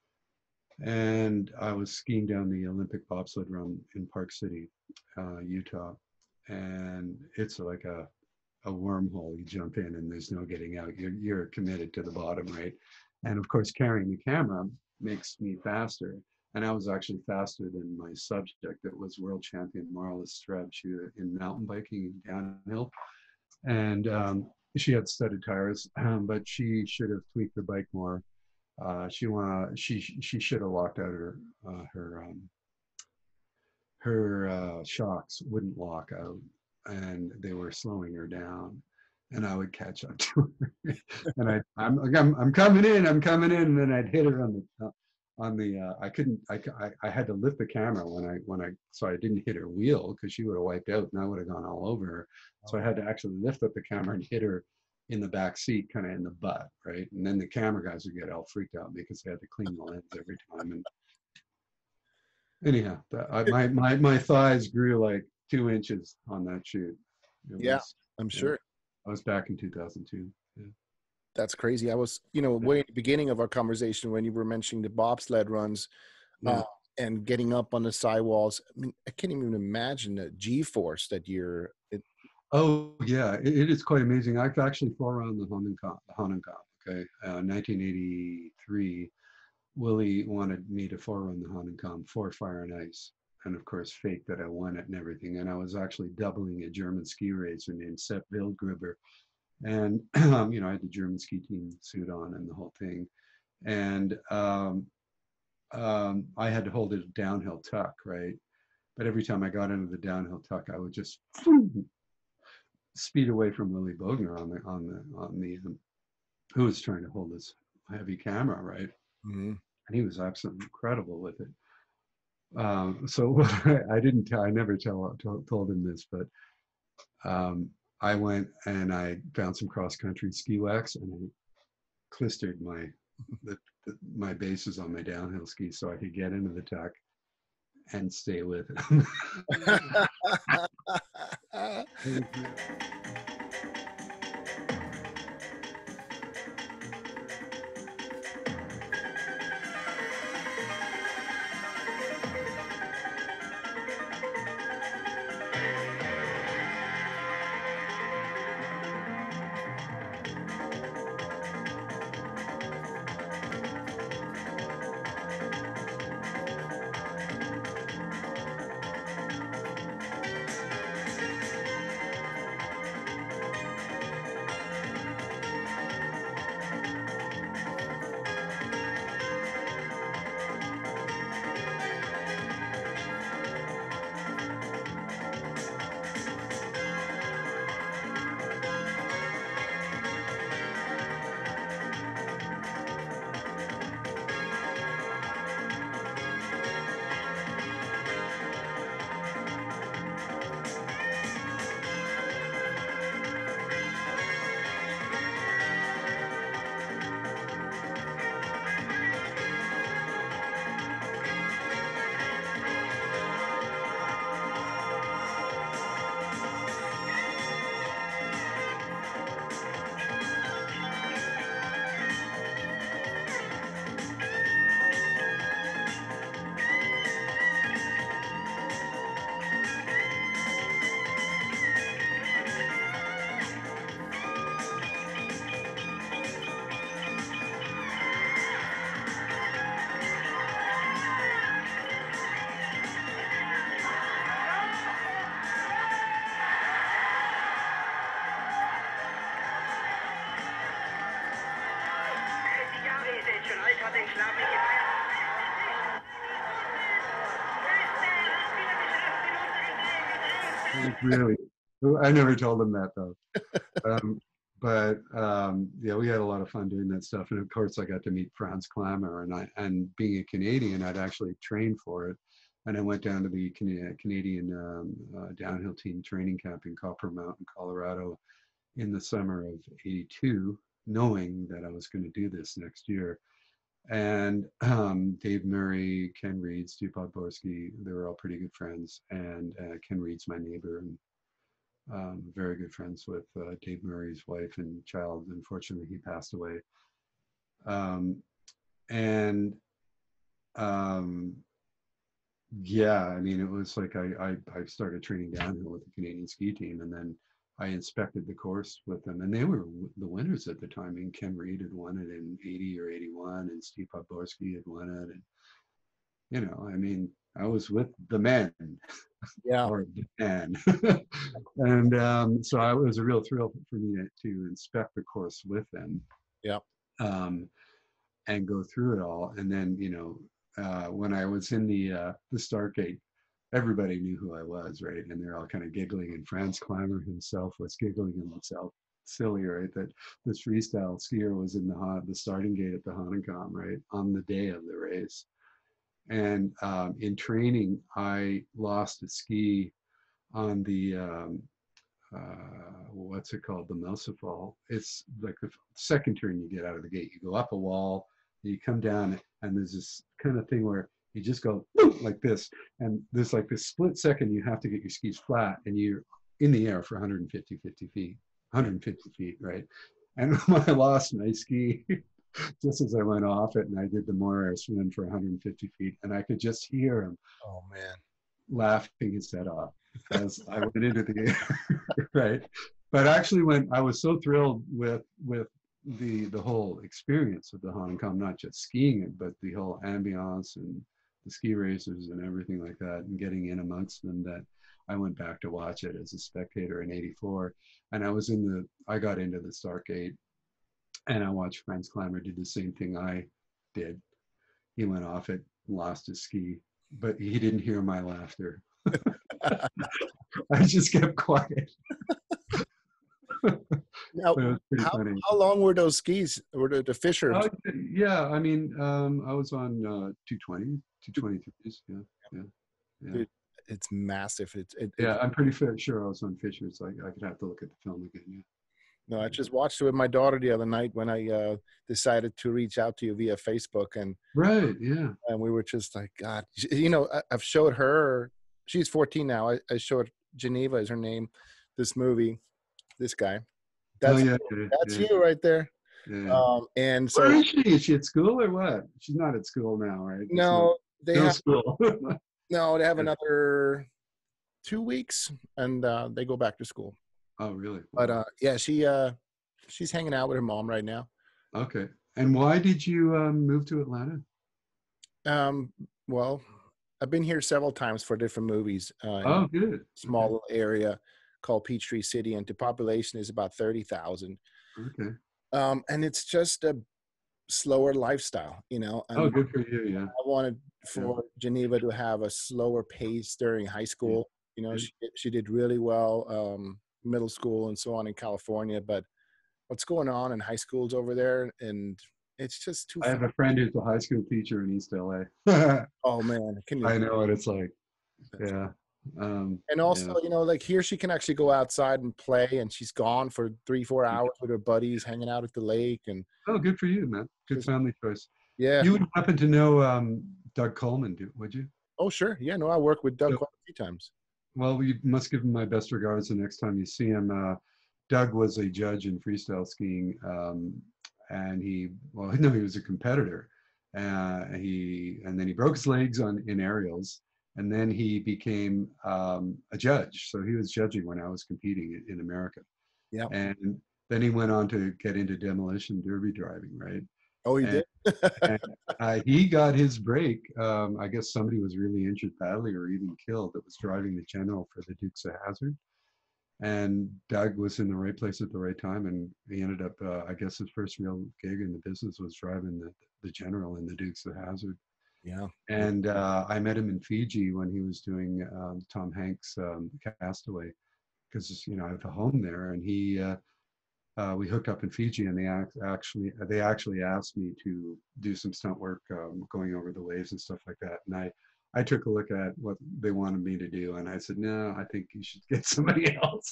And I was skiing down the Olympic bobsled run in Park City, uh, Utah. And it's like a, a wormhole. You jump in and there's no getting out. You're, you're committed to the bottom, right? And of course, carrying the camera makes me faster. And I was actually faster than my subject that was world champion Marla Streb. She was in mountain biking downhill. And um, she had studded tires, um, but she should have tweaked the bike more. Uh, she wanna, she she should have locked out her uh, her um, her uh, shocks wouldn't lock out, and they were slowing her down, and I would catch up to her, and I I'm, I'm I'm coming in, I'm coming in, and then I'd hit her on the uh, on the uh, I couldn't I, I I had to lift the camera when I when I so I didn't hit her wheel because she would have wiped out and I would have gone all over her, so I had to actually lift up the camera and hit her in the back seat, kind of in the butt, right? And then the camera guys would get all freaked out because they had to clean the lens every time. And anyhow, that, I, my my my thighs grew like two inches on that shoot. It yeah, was, I'm sure. Yeah, I was back in two thousand two. Yeah. That's crazy. I was, you know, way at the beginning of our conversation when you were mentioning the bobsled runs uh, yeah. and getting up on the sidewalls. I mean, I can't even imagine the G-force that you're. It, Oh yeah, it, it is quite amazing. I've actually forerun the Hahnenkamm. Okay, uh, nineteen eighty-three, Willy wanted me to forerun the Hahnenkamm for Fire and Ice, and of course faked that I won it and everything. And I was actually doubling a German ski racer named Sepp Wildgruber, and um, you know I had the German ski team suit on and the whole thing, and um, um, I had to hold it a downhill tuck, right? But every time I got into the downhill tuck, I would just speed away from Willy Bogner on the on the on the um, who was trying to hold this heavy camera, right? Mm-hmm. And he was absolutely incredible with it. Um, so what I, I didn't tell, I never tell, told, told him this, but um, I went and I found some cross country ski wax and I clistered my the, the, my bases on my downhill ski so I could get into the tuck and stay with it. Really, I never told him that though. Um, but um, yeah, we had a lot of fun doing that stuff, and of course, I got to meet Franz Klammer, and I, and being a Canadian, I'd actually trained for it, and I went down to the Can- Canadian um, uh, downhill team training camp in Copper Mountain, Colorado, in the summer of eighty-two, knowing that I was going to do this next year. And um, Dave Murray, Ken Reed, Stu Podborski, they were all pretty good friends. And uh, Ken Reed's my neighbor, and um, very good friends with uh, Dave Murray's wife and child. Unfortunately, he passed away. Um, and um, yeah, I mean, it was like I, I, I started training downhill with the Canadian ski team, and then I inspected the course with them, and they were the winners at the time. I mean, Ken Reed had won it in eighty or eighty-one, and Steve Podborski had won it. And, you know, I mean, I was with the men. Yeah. Or the man. And um, so I, it was a real thrill for me to, to inspect the course with them. Yeah. Um, and go through it all. And then, you know, uh, when I was in the uh, the start gate, everybody knew who I was, right? And they're all kind of giggling, and Franz Klammer himself was giggling himself silly, right? That this freestyle skier was in the the starting gate at the Hahnenkamm, right, on the day of the race. And um, in training, I lost a ski on the um, uh, what's it called, the Melsefall. It's like the second turn you get out of the gate. You go up a wall, you come down, and there's this kind of thing where you just go like this, and there's like this split second you have to get your skis flat, and you're in the air for one hundred fifty feet, one hundred fifty feet, right? And I lost my ski just as I went off it, and I did the more air swim for one hundred fifty feet, and I could just hear him, oh man, laughing his head off as I went into the air, right? But actually, when I was so thrilled with with the the whole experience of the Hahnenkamm, not just skiing it, but the whole ambiance and the ski racers and everything like that, and getting in amongst them, that I went back to watch it as a spectator in eighty-four. And I was in the, I got into the start gate, and I watched Franz Klammer do the same thing I did. He went off it, lost his ski, but he didn't hear my laughter. I just kept quiet. Now, how, how long were those skis? Were the, the Fisher? Uh, yeah, I mean, um, I was on uh, two twenty, two twenty-threes. Yeah, yeah, yeah. Dude, it's massive. It's it, yeah. It, I'm pretty sure I was on Fisher's. I, I could have to look at the film again. Yeah. No, I just watched it with my daughter the other night when I uh, decided to reach out to you via Facebook, and right, yeah, and we were just like, God, you know, I, I've showed her. She's fourteen now. I, I showed Geneva is her name. This movie, this guy. That's, oh, yeah, that's yeah. you right there. Yeah. Um, and so, where is she? Is she at school or what? She's not at school now, right? It's no, not, they no have school. no, they have another two weeks, and uh, they go back to school. Oh, really? But uh, yeah, she uh, she's hanging out with her mom right now. Okay. And why did you um, move to Atlanta? Um, well, I've been here several times for different movies. Uh, oh, good. Small okay. little area called Peachtree City, and the population is about thirty thousand. Okay. Um, and it's just a slower lifestyle, you know. And oh, good for you, yeah. I wanted for yeah. Geneva to have a slower pace during high school. Yeah. You know, she, she did really well, um, middle school and so on in California. But what's going on in high schools over there, and it's just too I have a friend who's a high school teacher in East L A. Oh, man. Can you I know what it's like. Yeah. Um, and also, yeah. you know, like here she can actually go outside and play, and she's gone for three, four hours with her buddies, hanging out at the lake. And oh, good for you, man. Good family choice. Yeah. You would happen to know um, Doug Coleman, would you? Oh, sure. Yeah, no, I worked with Doug so, quite a few times. Well, you must give him my best regards the next time you see him. Uh, Doug was a judge in freestyle skiing, um, and he, well, no, he was a competitor. Uh, he and then he broke his legs on in aerials. And then he became um, a judge. So he was judging when I was competing in, in America. Yeah. And then he went on to get into demolition derby driving, right? Oh, he and, did? and uh, he got his break. Um, I guess somebody was really injured badly or even killed that was driving the General for the Dukes of Hazzard. And Doug was in the right place at the right time. And he ended up, uh, I guess his first real gig in the business was driving the, the general in the Dukes of Hazzard. Yeah. And uh, I met him in Fiji when he was doing um, Tom Hanks' um, Castaway, because you know I have a home there, and he uh, uh, we hooked up in Fiji, and they ac- actually they actually asked me to do some stunt work, um, going over the waves and stuff like that. And I I took a look at what they wanted me to do, and I said, no, I think you should get somebody else.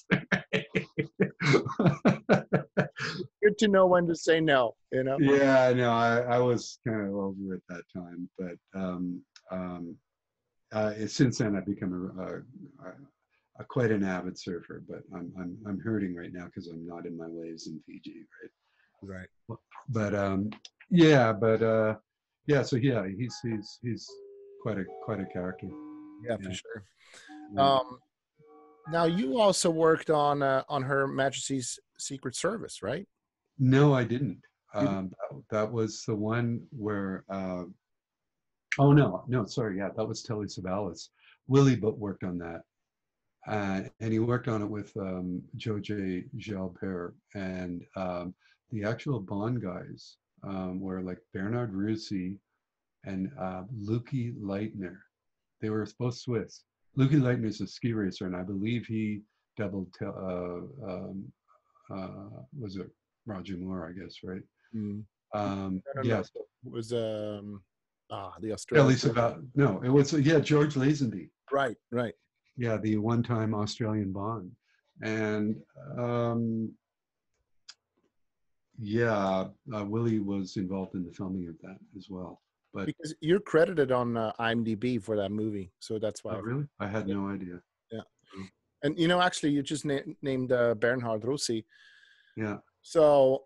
Good to know when to say no, you know? Yeah, no, I, I was kind of over at that time, but um, um, uh, since then I've become a, a, a, a quite an avid surfer. But I'm I'm I'm hurting right now because I'm not in my waves in Fiji, right? Right. But um, yeah, but uh, yeah, so yeah, he's he's he's quite a quite a character. Yeah, yeah. For sure. Yeah. Um, now you also worked on uh, on Her Majesty's Secret Service, right? No, I didn't. Um, that, that was the one where. Uh, oh no, no, sorry. Yeah, that was Telly Savalas. Willy but worked on that, uh, and he worked on it with um, Joe J. Jalbert, and um, the actual Bond guys um, were like Bernard Rusi and uh, Lucky Leitner. They were both Swiss. Lucky Leitner is a ski racer, and I believe he doubled. Te- uh, um, uh, was it Roger Moore? I guess, right? Mm. Um, yes, yeah. It was um, ah the Australian. About, no, it was yeah George Lazenby. Right, right. Yeah, the one-time Australian Bond, and um, yeah, uh, Willy was involved in the filming of that as well. But because you're credited on uh, IMDb for that movie, so that's why. Oh, really? I had no idea. Yeah, and you know, actually, you just na- named uh, Bernhard Rossi. Yeah. So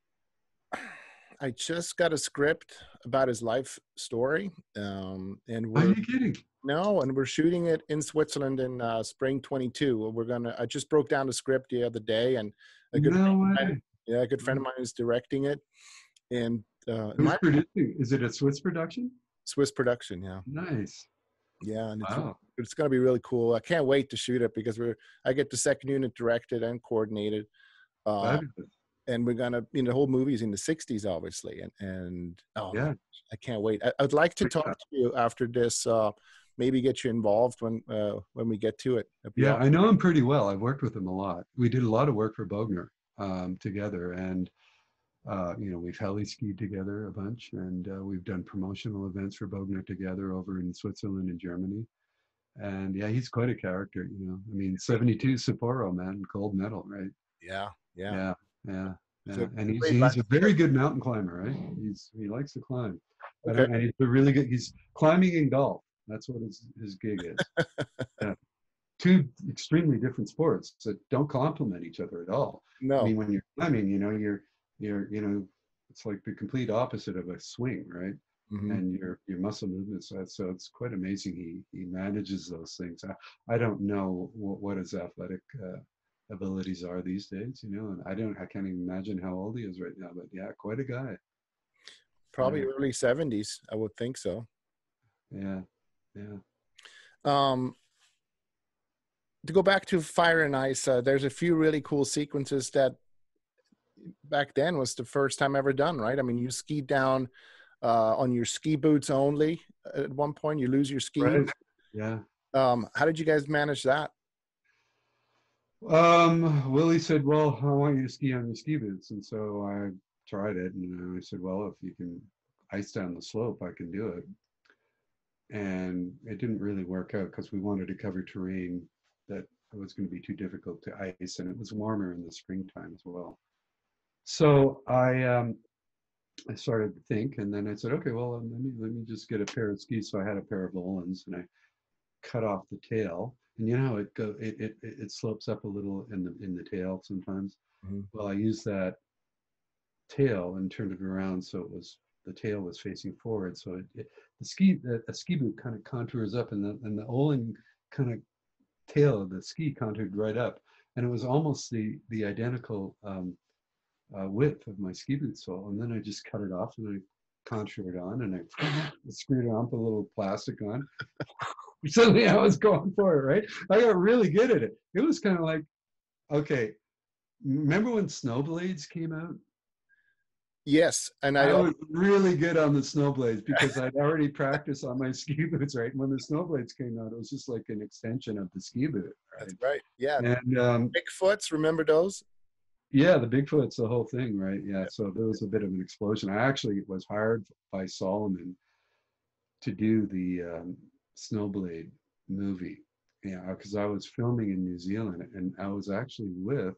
I just got a script about his life story, um, and we're, are you kidding? No, and we're shooting it in Switzerland in uh, spring twenty-two. We're gonna. I just broke down the script the other day, and a good no way. Mine, yeah, a good friend of mine is directing it, and uh, who's producing? Is it a Swiss production? Swiss production, yeah. Nice. Yeah, and it's, wow. it's gonna be really cool. I can't wait to shoot it because we're. I get the second unit directed and coordinated. Uh, and we're gonna, you know, the whole movie is in the sixties, obviously, and and oh, yeah, man, I can't wait. I, I'd like to talk to you after this. Uh, maybe get you involved when uh, when we get to it. Yeah, awesome. I know him pretty well. I've worked with him a lot. We did a lot of work for Bogner um, together, and uh, you know, we've heli skied together a bunch, and uh, we've done promotional events for Bogner together over in Switzerland and Germany. And yeah, he's quite a character. You know, I mean, seventy-two Sapporo, man, gold medal, right? Yeah, yeah, yeah, yeah. yeah. So and he's he's a very good mountain climber, right? He's he likes to climb. Okay. And he's a really good. He's climbing and golf. That's what his his gig is. Yeah. Two extremely different sports that don't complement each other at all. No. I mean, when you're climbing, you know, you're you're you know, it's like the complete opposite of a swing, right? Mm-hmm. And your your muscle movements. So it's quite amazing. He he manages those things. I, I don't know what, what his athletic uh, abilities are these days, you know, and I don't I can't even imagine how old he is right now. But yeah, quite a guy. Probably yeah. early seventies, I would think so. Yeah, yeah. Um, to go back to Fire and Ice, uh, there's a few really cool sequences that back then was the first time ever done, right? I mean, you skied down uh, on your ski boots only at one point. You lose your skis. Right. Yeah. Um, how did you guys manage that? Um, Willy said, well, I want you to ski on your ski boots. And so I tried it. And I said, well, if you can ice down the slope, I can do it. And it didn't really work out because we wanted to cover terrain that was going to be too difficult to ice. And it was warmer in the springtime as well. So I, um, I started to think, and then I said, okay, well, um, let me let me just get a pair of skis. So I had a pair of Volans, and I cut off the tail. And you know how it go, it it it slopes up a little in the in the tail sometimes. Mm-hmm. Well, I used that tail and turned it around so it was the tail was facing forward. So it, it the ski the, a ski boot kind of contours up, and the and the Olin kind of tail of the ski contoured right up, and it was almost the the identical. Um, Uh, width of my ski boot sole, and then I just cut it off and I contoured it on, and I screwed it on, put a little plastic on. Suddenly I was going for it, right? I got really good at it. It was kind of like, okay, remember when Snowblades came out? Yes, and I, I was really good on the snowblades because I'd already practiced on my ski boots, right? And when the snowblades came out, it was just like an extension of the ski boot, right? That's right. Yeah. And um, Bigfoots, remember those? Yeah, the Bigfoot's the whole thing, right? Yeah. So there was a bit of an explosion. I actually was hired by Solomon to do the um, Snowblade movie. Yeah, because I was filming in New Zealand, and I was actually with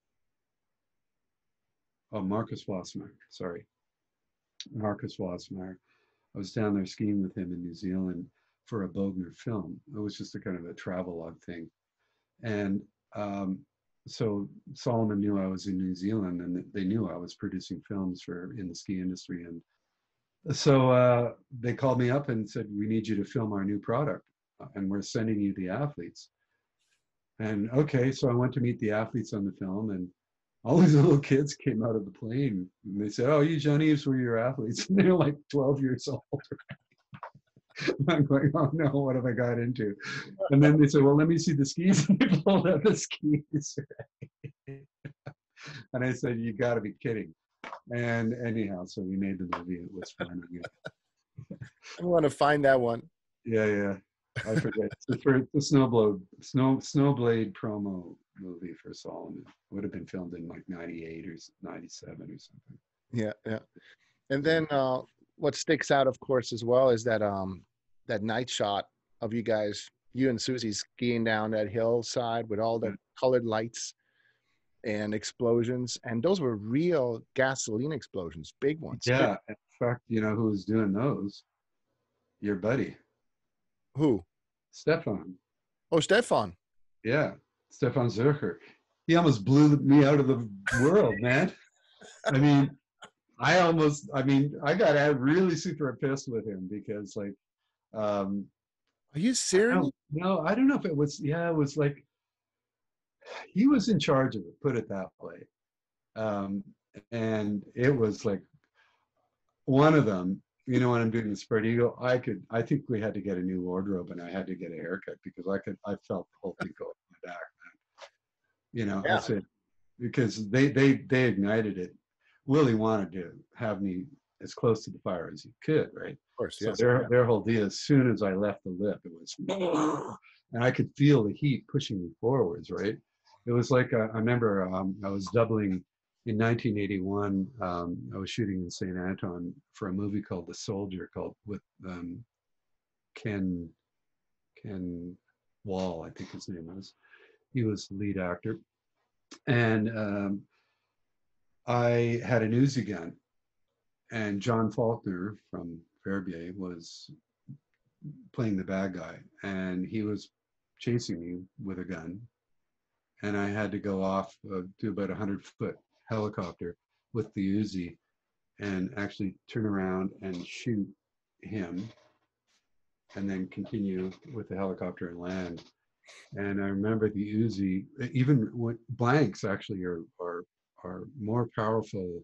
oh Marcus Wassmeyer. Sorry, Marcus Wassmeyer. I was down there skiing with him in New Zealand for a Bogner film. It was just a kind of a travelogue thing, and um, so Solomon knew I was in New Zealand, and they knew I was producing films for in the ski industry, and so uh, they called me up and said, "We need you to film our new product, and we're sending you the athletes." And okay, so I went to meet the athletes on the film, and all these little kids came out of the plane, and they said, "Oh, you John Eaves were your athletes," and they're like twelve years old. I'm going, "Oh no, what have I got into?" And then they said, "Well, let me see the skis," and they pulled out the skis. And I said, "You got to be kidding!" And anyhow, so we made the movie. It was fun. I want to find that one. Yeah, yeah. I forget. It's for the Snowblade, Snow Snowblade promo movie for Solomon. It would have been filmed in like ninety-eight or ninety-seven or something. Yeah, yeah. And then uh, what sticks out, of course, as well is that um that night shot of you guys, you and Susie skiing down that hillside with all the colored lights and explosions, and those were real gasoline explosions, big ones. Yeah, in fact, you know who was doing those? Your buddy. Who? Stefan. Oh, Stefan. Yeah, Stefan Zurcher. He almost blew me out of the world, man. I mean, I almost, I mean, I got really super pissed with him because, like, um, are you serious? I no, I don't know if it was, yeah, it was like, he was in charge of it, put it that way. Um, and it was like, one of them, you know, when I'm doing the spread eagle, I could, I think we had to get a new wardrobe, and I had to get a haircut because I could, I felt the whole thing go up my back, man. You know, yeah. I said, because they, they, they ignited it. Willy wanted to have me as close to the fire as he could, right? Of course, so yes. their, yeah. their whole deal, as soon as I left the lip, it was, and I could feel the heat pushing me forwards, right? It was like, uh, I remember um, I was doubling in nineteen eighty-one. Um, I was shooting in Saint Anton for a movie called The Soldier, called with um, Ken Ken Wall, I think his name was. He was the lead actor, and um, I had an Uzi gun, and John Faulkner from Verbier was playing the bad guy, and he was chasing me with a gun, and I had to go off uh, to about a hundred foot helicopter with the Uzi and actually turn around and shoot him, and then continue with the helicopter and land. And I remember the Uzi, even when blanks actually are are are more powerful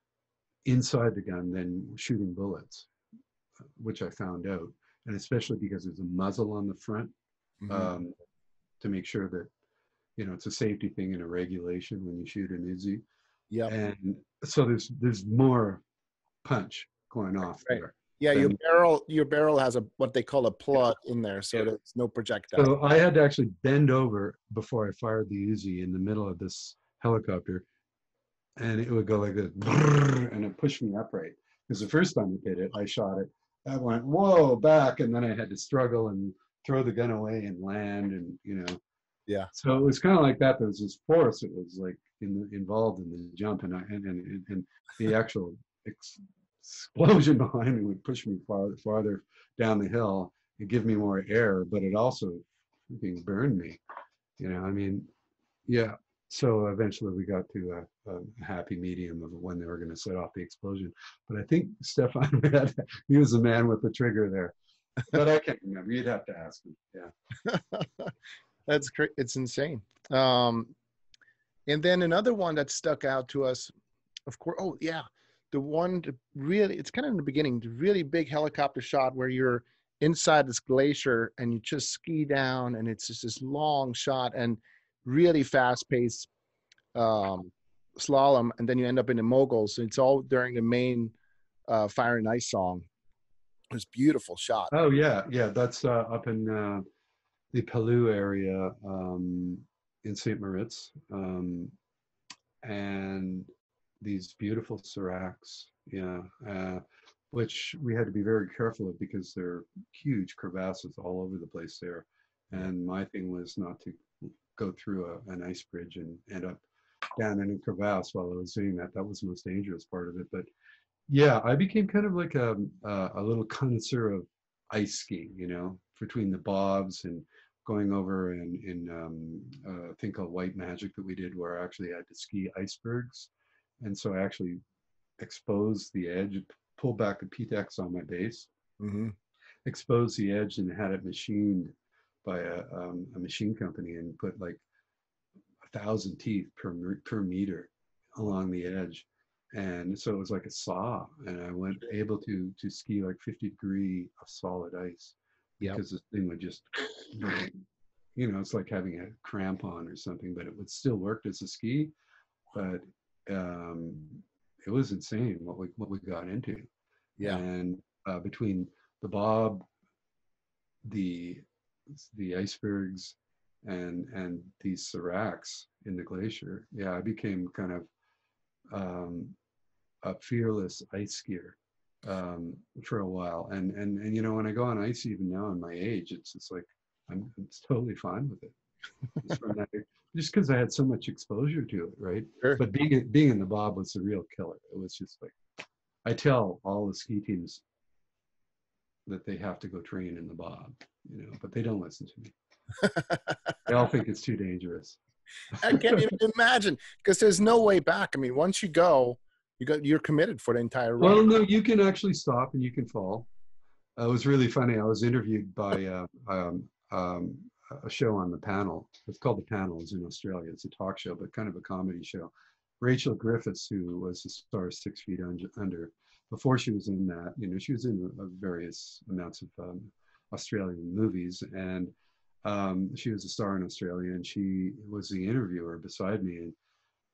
inside the gun than shooting bullets, which I found out, and especially because there's a muzzle on the front, mm-hmm. um, to make sure that, you know, it's a safety thing and a regulation when you shoot an Uzi. Yeah. And so there's there's more punch going off right. there. Yeah, than, your barrel your barrel has a what they call a plug in there, so yeah. There's no projectile. So I had to actually bend over before I fired the Uzi in the middle of this helicopter, and it would go like this, and it pushed me upright. Because the first time it did it, I shot it, I went whoa back, and then I had to struggle and throw the gun away and land, and you know. Yeah. So it was kind of like that. There was this force that was like in the, involved in the jump, and I, and, and and the actual ex explosion behind me would push me farther farther down the hill and give me more air, but it also freaking burned me. You know, I mean, yeah. So eventually we got to a, a happy medium of when they were going to set off the explosion. But I think Stefan had, he was the man with the trigger there. But I can't remember. You'd have to ask him. Yeah. That's great. It's insane. Um, and then another one that stuck out to us, of course. Oh yeah, the one to really, it's kind of in the beginning, the really big helicopter shot where you're inside this glacier and you just ski down, and it's just this long shot and really fast paced. Um, slalom, and then you end up in the moguls. It's all during the main uh, Fire and Ice song. It was beautiful shot. Oh yeah, yeah. That's uh, up in uh, the Pelou area um, in Saint Moritz, um, and these beautiful seracs, yeah, uh, which we had to be very careful of because they're huge crevasses all over the place there. And my thing was not to go through a, an ice bridge and end up down in a crevasse while I was doing that. That was the most dangerous part of it. But yeah, I became kind of like a, a, a little connoisseur of ice skiing, you know, between the bobs and going over in, in um, a thing called White Magic that we did where I actually had to ski icebergs. And so I actually exposed the edge, pulled back the P T X on my base, mm-hmm. exposed the edge and had it machined by a, um, a machine company and put like a thousand teeth per, per meter along the edge. And so it was like a saw, and I went able to to ski like fifty degree of solid ice because yep. this thing would just, you know, it's like having a crampon or something, but it would still work as a ski. But um, it was insane what we what we got into. Yeah. And uh, between the bob, the the icebergs, and and these seracs in the glacier, yeah, I became kind of um, a fearless ice skier um, for a while. And and and you know, when I go on ice, even now in my age, it's it's like I'm it's totally fine with it. Just from that, just because I had so much exposure to it, right? Sure. But being being in the bob was the real killer. It was just like, I tell all the ski teams that they have to go train in the bob, you know, but they don't listen to me. They all think it's too dangerous. I can't even imagine, because there's no way back. I mean, once you go, you got you're committed for the entire run. Well, no, you can actually stop and you can fall. Uh, it was really funny. I was interviewed by uh, um, um, a show on the Panel. It's called The Panel. It's in Australia. It's a talk show, but kind of a comedy show. Rachel Griffiths, who was the star Six Feet Under, before she was in that, you know, she was in uh, various amounts of um, Australian movies, and um, she was a star in Australia, and she was the interviewer beside me. And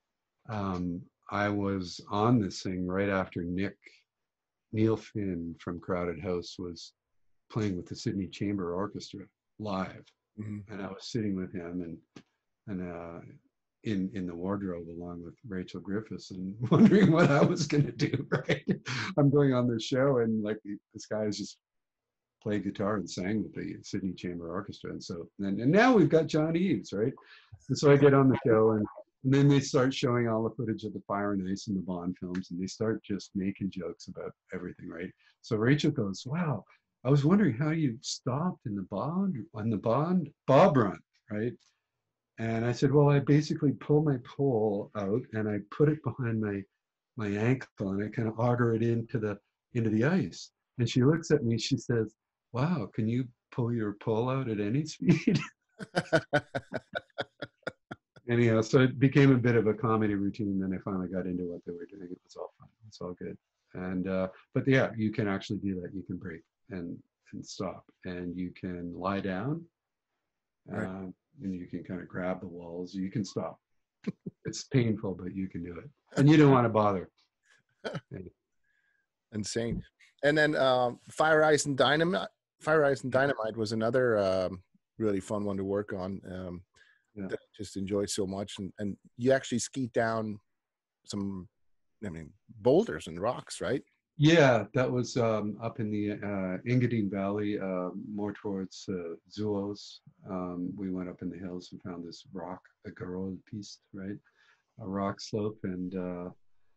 um, I was on this thing right after Nick, Neil Finn from Crowded House was playing with the Sydney Chamber Orchestra live. Mm-hmm. And I was sitting with him and and uh, in in the wardrobe along with Rachel Griffiths and wondering what I was going to do. Right, I'm going on this show and like this guy is just played guitar and sang with the Sydney Chamber Orchestra, and so and, and now we've got John Eaves, right? And so I get on the show and, and then they start showing all the footage of the Fire and Ice and the Bond films, and they start just making jokes about everything, right? So Rachel goes, "Wow, I was wondering how you stopped in the Bond on the Bond Bob run, right?" And I said, "Well, I basically pull my pole out and I put it behind my my ankle and I kind of auger it into the into the ice." And she looks at me, she says, "Wow, can you pull your pole out at any speed?" Anyhow, so it became a bit of a comedy routine. Then I finally got into what they were doing. It was all fun. It's all good. And uh, but yeah, you can actually do that. You can break and and stop, and you can lie down, right. um, and you can kind of grab the walls. You can stop. It's painful, but you can do it, and you don't want to bother. Insane. And then um, Fire, Ice, and Dynamite. Fire, Ice, and Dynamite was another um, really fun one to work on. Um, yeah. That I just enjoyed so much, and and you actually skied down some, I mean, boulders and rocks, right? Yeah, that was um, up in the uh, Engadine Valley, uh, more towards uh, Zuos. Um, we went up in the hills and found this rock, a Garol piste, right? A rock slope, and uh,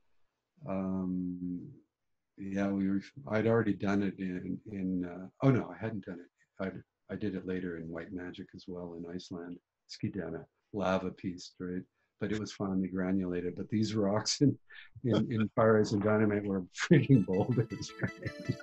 um, yeah, we were. I'd already done it in in. Uh, oh no, I hadn't done it. I I did it later in White Magic as well in Iceland. Skied down a lava piste, right? But it was finely granulated. But these rocks in, in, in Fire, Ice, and Dynamite were freaking boulders, right?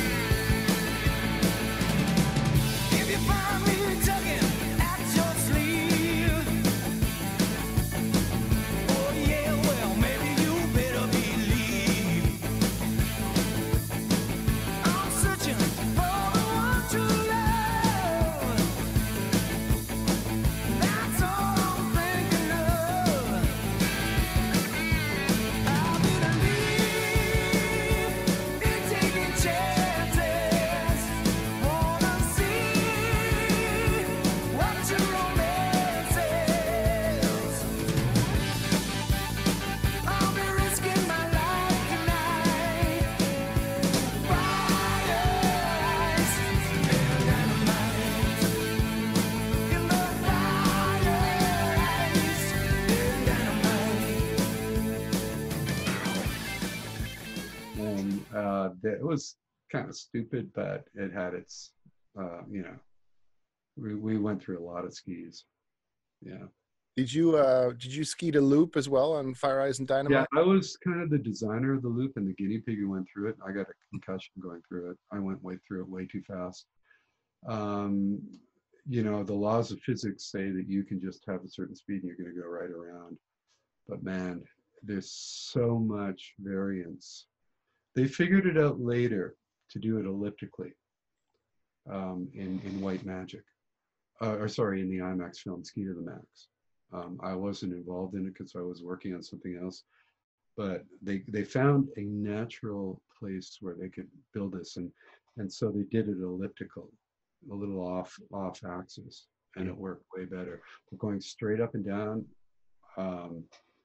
If you find me tugging at your sleeve, it was kind of stupid, but it had its, uh, you know, we, we went through a lot of skis. Yeah. Did you uh did you ski the loop as well on Fire Eyes and Dynamite? Yeah, I was kind of the designer of the loop and the guinea pig who went through it. I got a concussion going through it. I went way through it way too fast. Um, you know, the laws of physics say that you can just have a certain speed and you're going to go right around. But man, there's so much variance. They figured it out later to do it elliptically um, in, in White Magic. Uh, or sorry, in the IMAX film, Ski to the Max. Um, I wasn't involved in it because I was working on something else. But they, they found a natural place where they could build this. And, and so they did it elliptical, a little off, off axis, and it worked way better. But going straight up and down, um,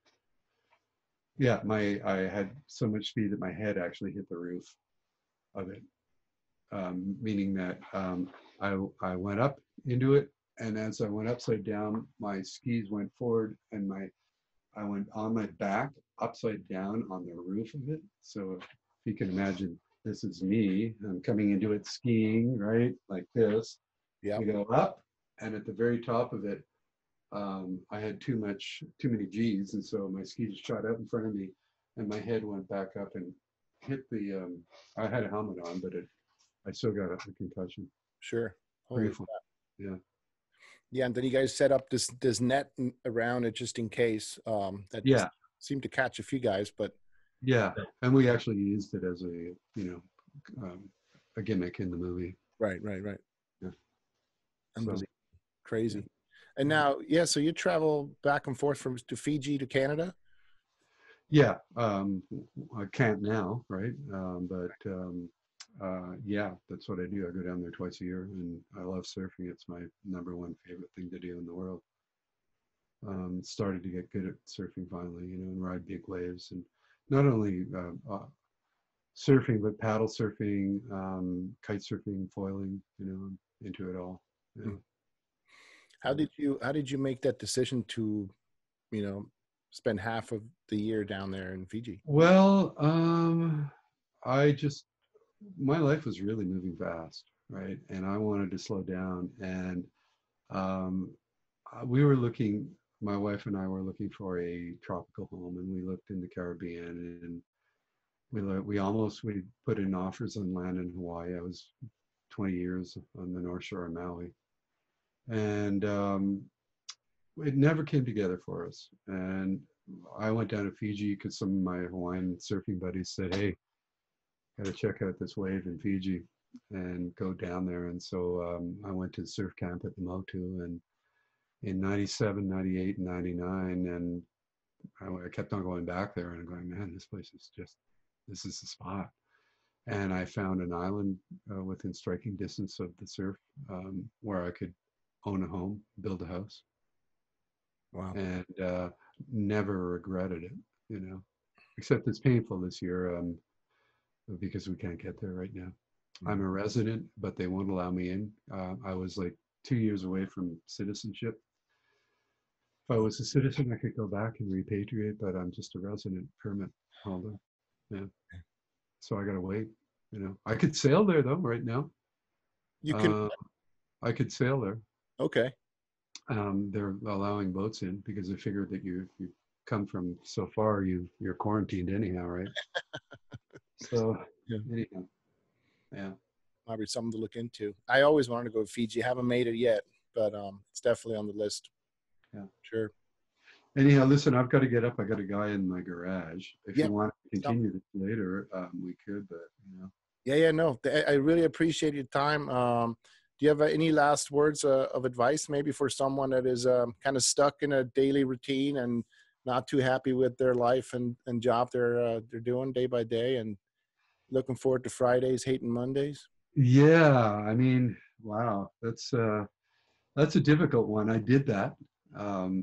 yeah, my I had so much speed that my head actually hit the roof of it, um, meaning that um, I I went up into it, and as I went upside down, my skis went forward, and my I went on my back upside down on the roof of it. So if you can imagine, this is me. I'm coming into it skiing, right, like this. Yeah. We go up, and at the very top of it, um, I had too much, too many G's, and so my skis shot out in front of me, and my head went back up and hit the. Um, I had a helmet on, but it, I still got a, a concussion. Sure. Holy yeah. Yeah, and then you guys set up this this net around it just in case. Um, that yeah. seemed to catch a few guys, but. Yeah, and we actually used it as a, you know, um, a gimmick in the movie. Right, right, right. Yeah. So, crazy. And now, yeah, so you travel back and forth from to Fiji to Canada? Yeah, um, I can't now, right? Um, but um, uh, yeah, that's what I do. I go down there twice a year, and I love surfing. It's my number one favorite thing to do in the world. Um, started to get good at surfing finally, you know, and ride big waves, and not only uh, uh, surfing, but paddle surfing, um, kite surfing, foiling, you know, I'm into it all. Yeah. How did you how did you make that decision to, you know, spend half of the year down there in Fiji? Well, um, I just, my life was really moving fast, right? And I wanted to slow down. And um, we were looking, my wife and I were looking for a tropical home, and we looked in the Caribbean, and we we almost, we put in offers on land in Hawaii. I was twenty years on the North Shore of Maui. And um, it never came together for us. And I went down to Fiji because some of my Hawaiian surfing buddies said, hey, got to check out this wave in Fiji and go down there. And so um, I went to surf camp at the Motu, and in ninety-seven, ninety-eight, and ninety-nine, and I, I kept on going back there and going, man, this place is just, this is the spot. And I found an island uh, within striking distance of the surf um, where I could own a home, build a house. Wow. And uh, never regretted it, you know, except it's painful this year um, because we can't get there right now. Mm-hmm. I'm a resident, but they won't allow me in. Uh, I was like two years away from citizenship. If I was a citizen, I could go back and repatriate, but I'm just a resident permit holder. Yeah. So I got to wait, you know. I could sail there though right now. You can. Uh, I could sail there. Okay. Um, they're allowing boats in because they figured that you you come from so far, you you're quarantined anyhow, right? So yeah. anyhow, yeah. Might be something to look into. I always wanted to go to Fiji. Haven't made it yet, but um, it's definitely on the list. Yeah, sure. Anyhow, listen, I've got to get up. I got a guy in my garage. If yeah. you want to continue this later, um, we could, but you know. Yeah, yeah, no. I really appreciate your time. Um, do you have any last words uh, of advice, maybe for someone that is um, kind of stuck in a daily routine and not too happy with their life and, and job they're uh, they're doing day by day, and looking forward to Fridays, hating Mondays? Yeah, I mean, wow, that's uh, that's a difficult one. I did that, um,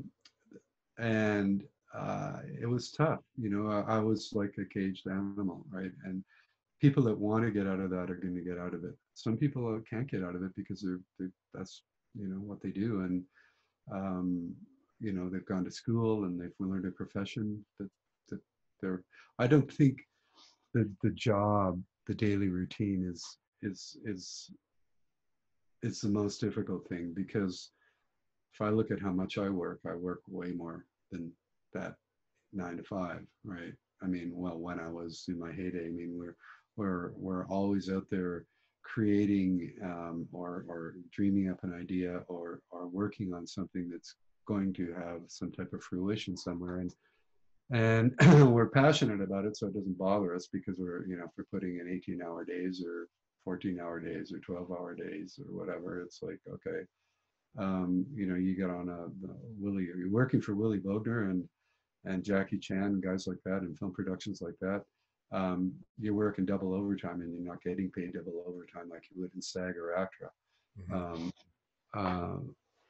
and uh, it was tough. You know, I, I was like a caged animal, right? And people that want to get out of that are going to get out of it. Some people can't get out of it because they're, they're that's, you know, what they do. And, um, you know, they've gone to school and they've learned a profession that, that they're, I don't think that the job the daily routine is is is it's the most difficult thing, because if I look at how much I work, I work way more than that nine to five, right? I mean, well, when I was in my heyday, I mean, we're we're we're always out there creating um, or or dreaming up an idea or or working on something that's going to have some type of fruition somewhere, and and we're passionate about it, so it doesn't bother us, because we're, you know, if we're putting in eighteen hour days or fourteen hour days or twelve hour days or whatever, it's like, okay, um, you know, you get on a, a Willy, you're working for Willy Bogner and and Jackie Chan and guys like that, and film productions like that. Um, you're working double overtime and you're not getting paid double overtime like you would in SAG or ACTRA. Mm-hmm. um, uh,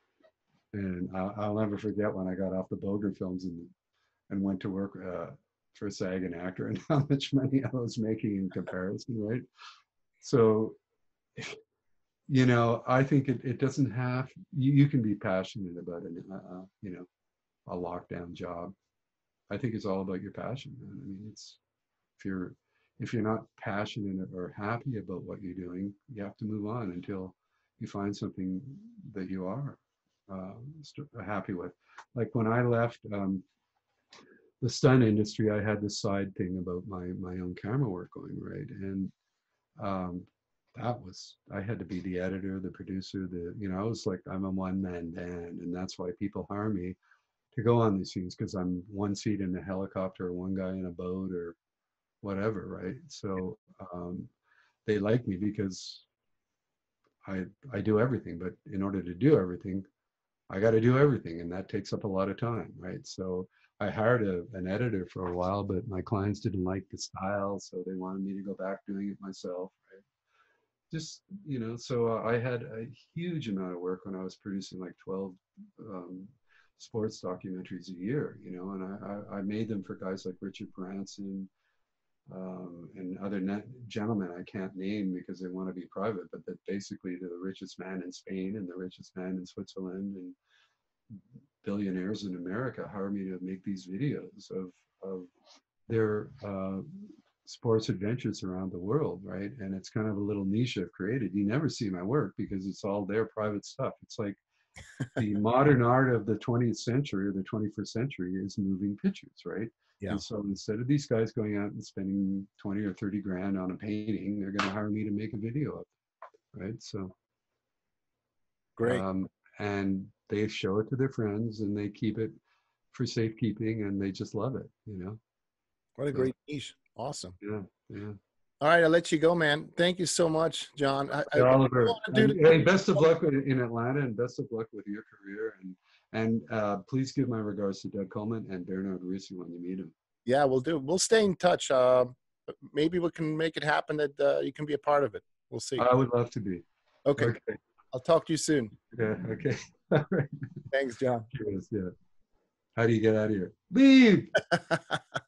and I'll, I'll never forget when I got off the Bogner films and and went to work uh, for SAG and ACTRA, and how much money I was making in comparison, right? So, you know, I think it, it doesn't have, you, you can be passionate about it, uh, you know, a lockdown job. I think it's all about your passion, man. I mean, it's, if you're, if you're not passionate or happy about what you're doing, you have to move on until you find something that you are uh, happy with. Like when I left um, the stunt industry, I had this side thing about my, my own camera work going, right? And um, that was, I had to be the editor, the producer, the, you know, I was like, I'm a one man band, and that's why people hire me to go on these scenes, because I'm one seat in a helicopter, or one guy in a boat, or whatever, right? So um, they like me because I I do everything, but in order to do everything, I got to do everything, and that takes up a lot of time, right? So I hired a, an editor for a while, but my clients didn't like the style, so they wanted me to go back doing it myself, right? Just, you know, so uh, I had a huge amount of work when I was producing like twelve um, sports documentaries a year, you know, and I, I, I made them for guys like Richard Branson um, and other gentlemen I can't name because they want to be private, but that basically the richest man in Spain and the richest man in Switzerland and billionaires in America hire me to make these videos of, of their uh, sports adventures around the world, right? And it's kind of a little niche I've created. You never see my work because it's all their private stuff. It's like the modern art of the twentieth century or the twenty-first century is moving pictures, right? Yeah. And so instead of these guys going out and spending twenty or thirty grand on a painting, they're going to hire me to make a video of it, right? So great. Um, and they show it to their friends, and they keep it for safekeeping, and they just love it, you know. What a great so, niche! Awesome. Yeah, yeah. All right, I'll let you go, man. Thank you so much, John. I, I, Oliver, I and, hey, best of luck in Atlanta, and best of luck with your career. And and uh, please give my regards to Doug Coleman and Bernard Risi when you meet him. Yeah, we'll do. We'll stay in touch. Uh, maybe we can make it happen that uh, you can be a part of it. We'll see. I would love to be. Okay. okay. I'll talk to you soon. Yeah. Okay. All right. Thanks, John. Cheers. Yeah. How do you get out of here? Leave.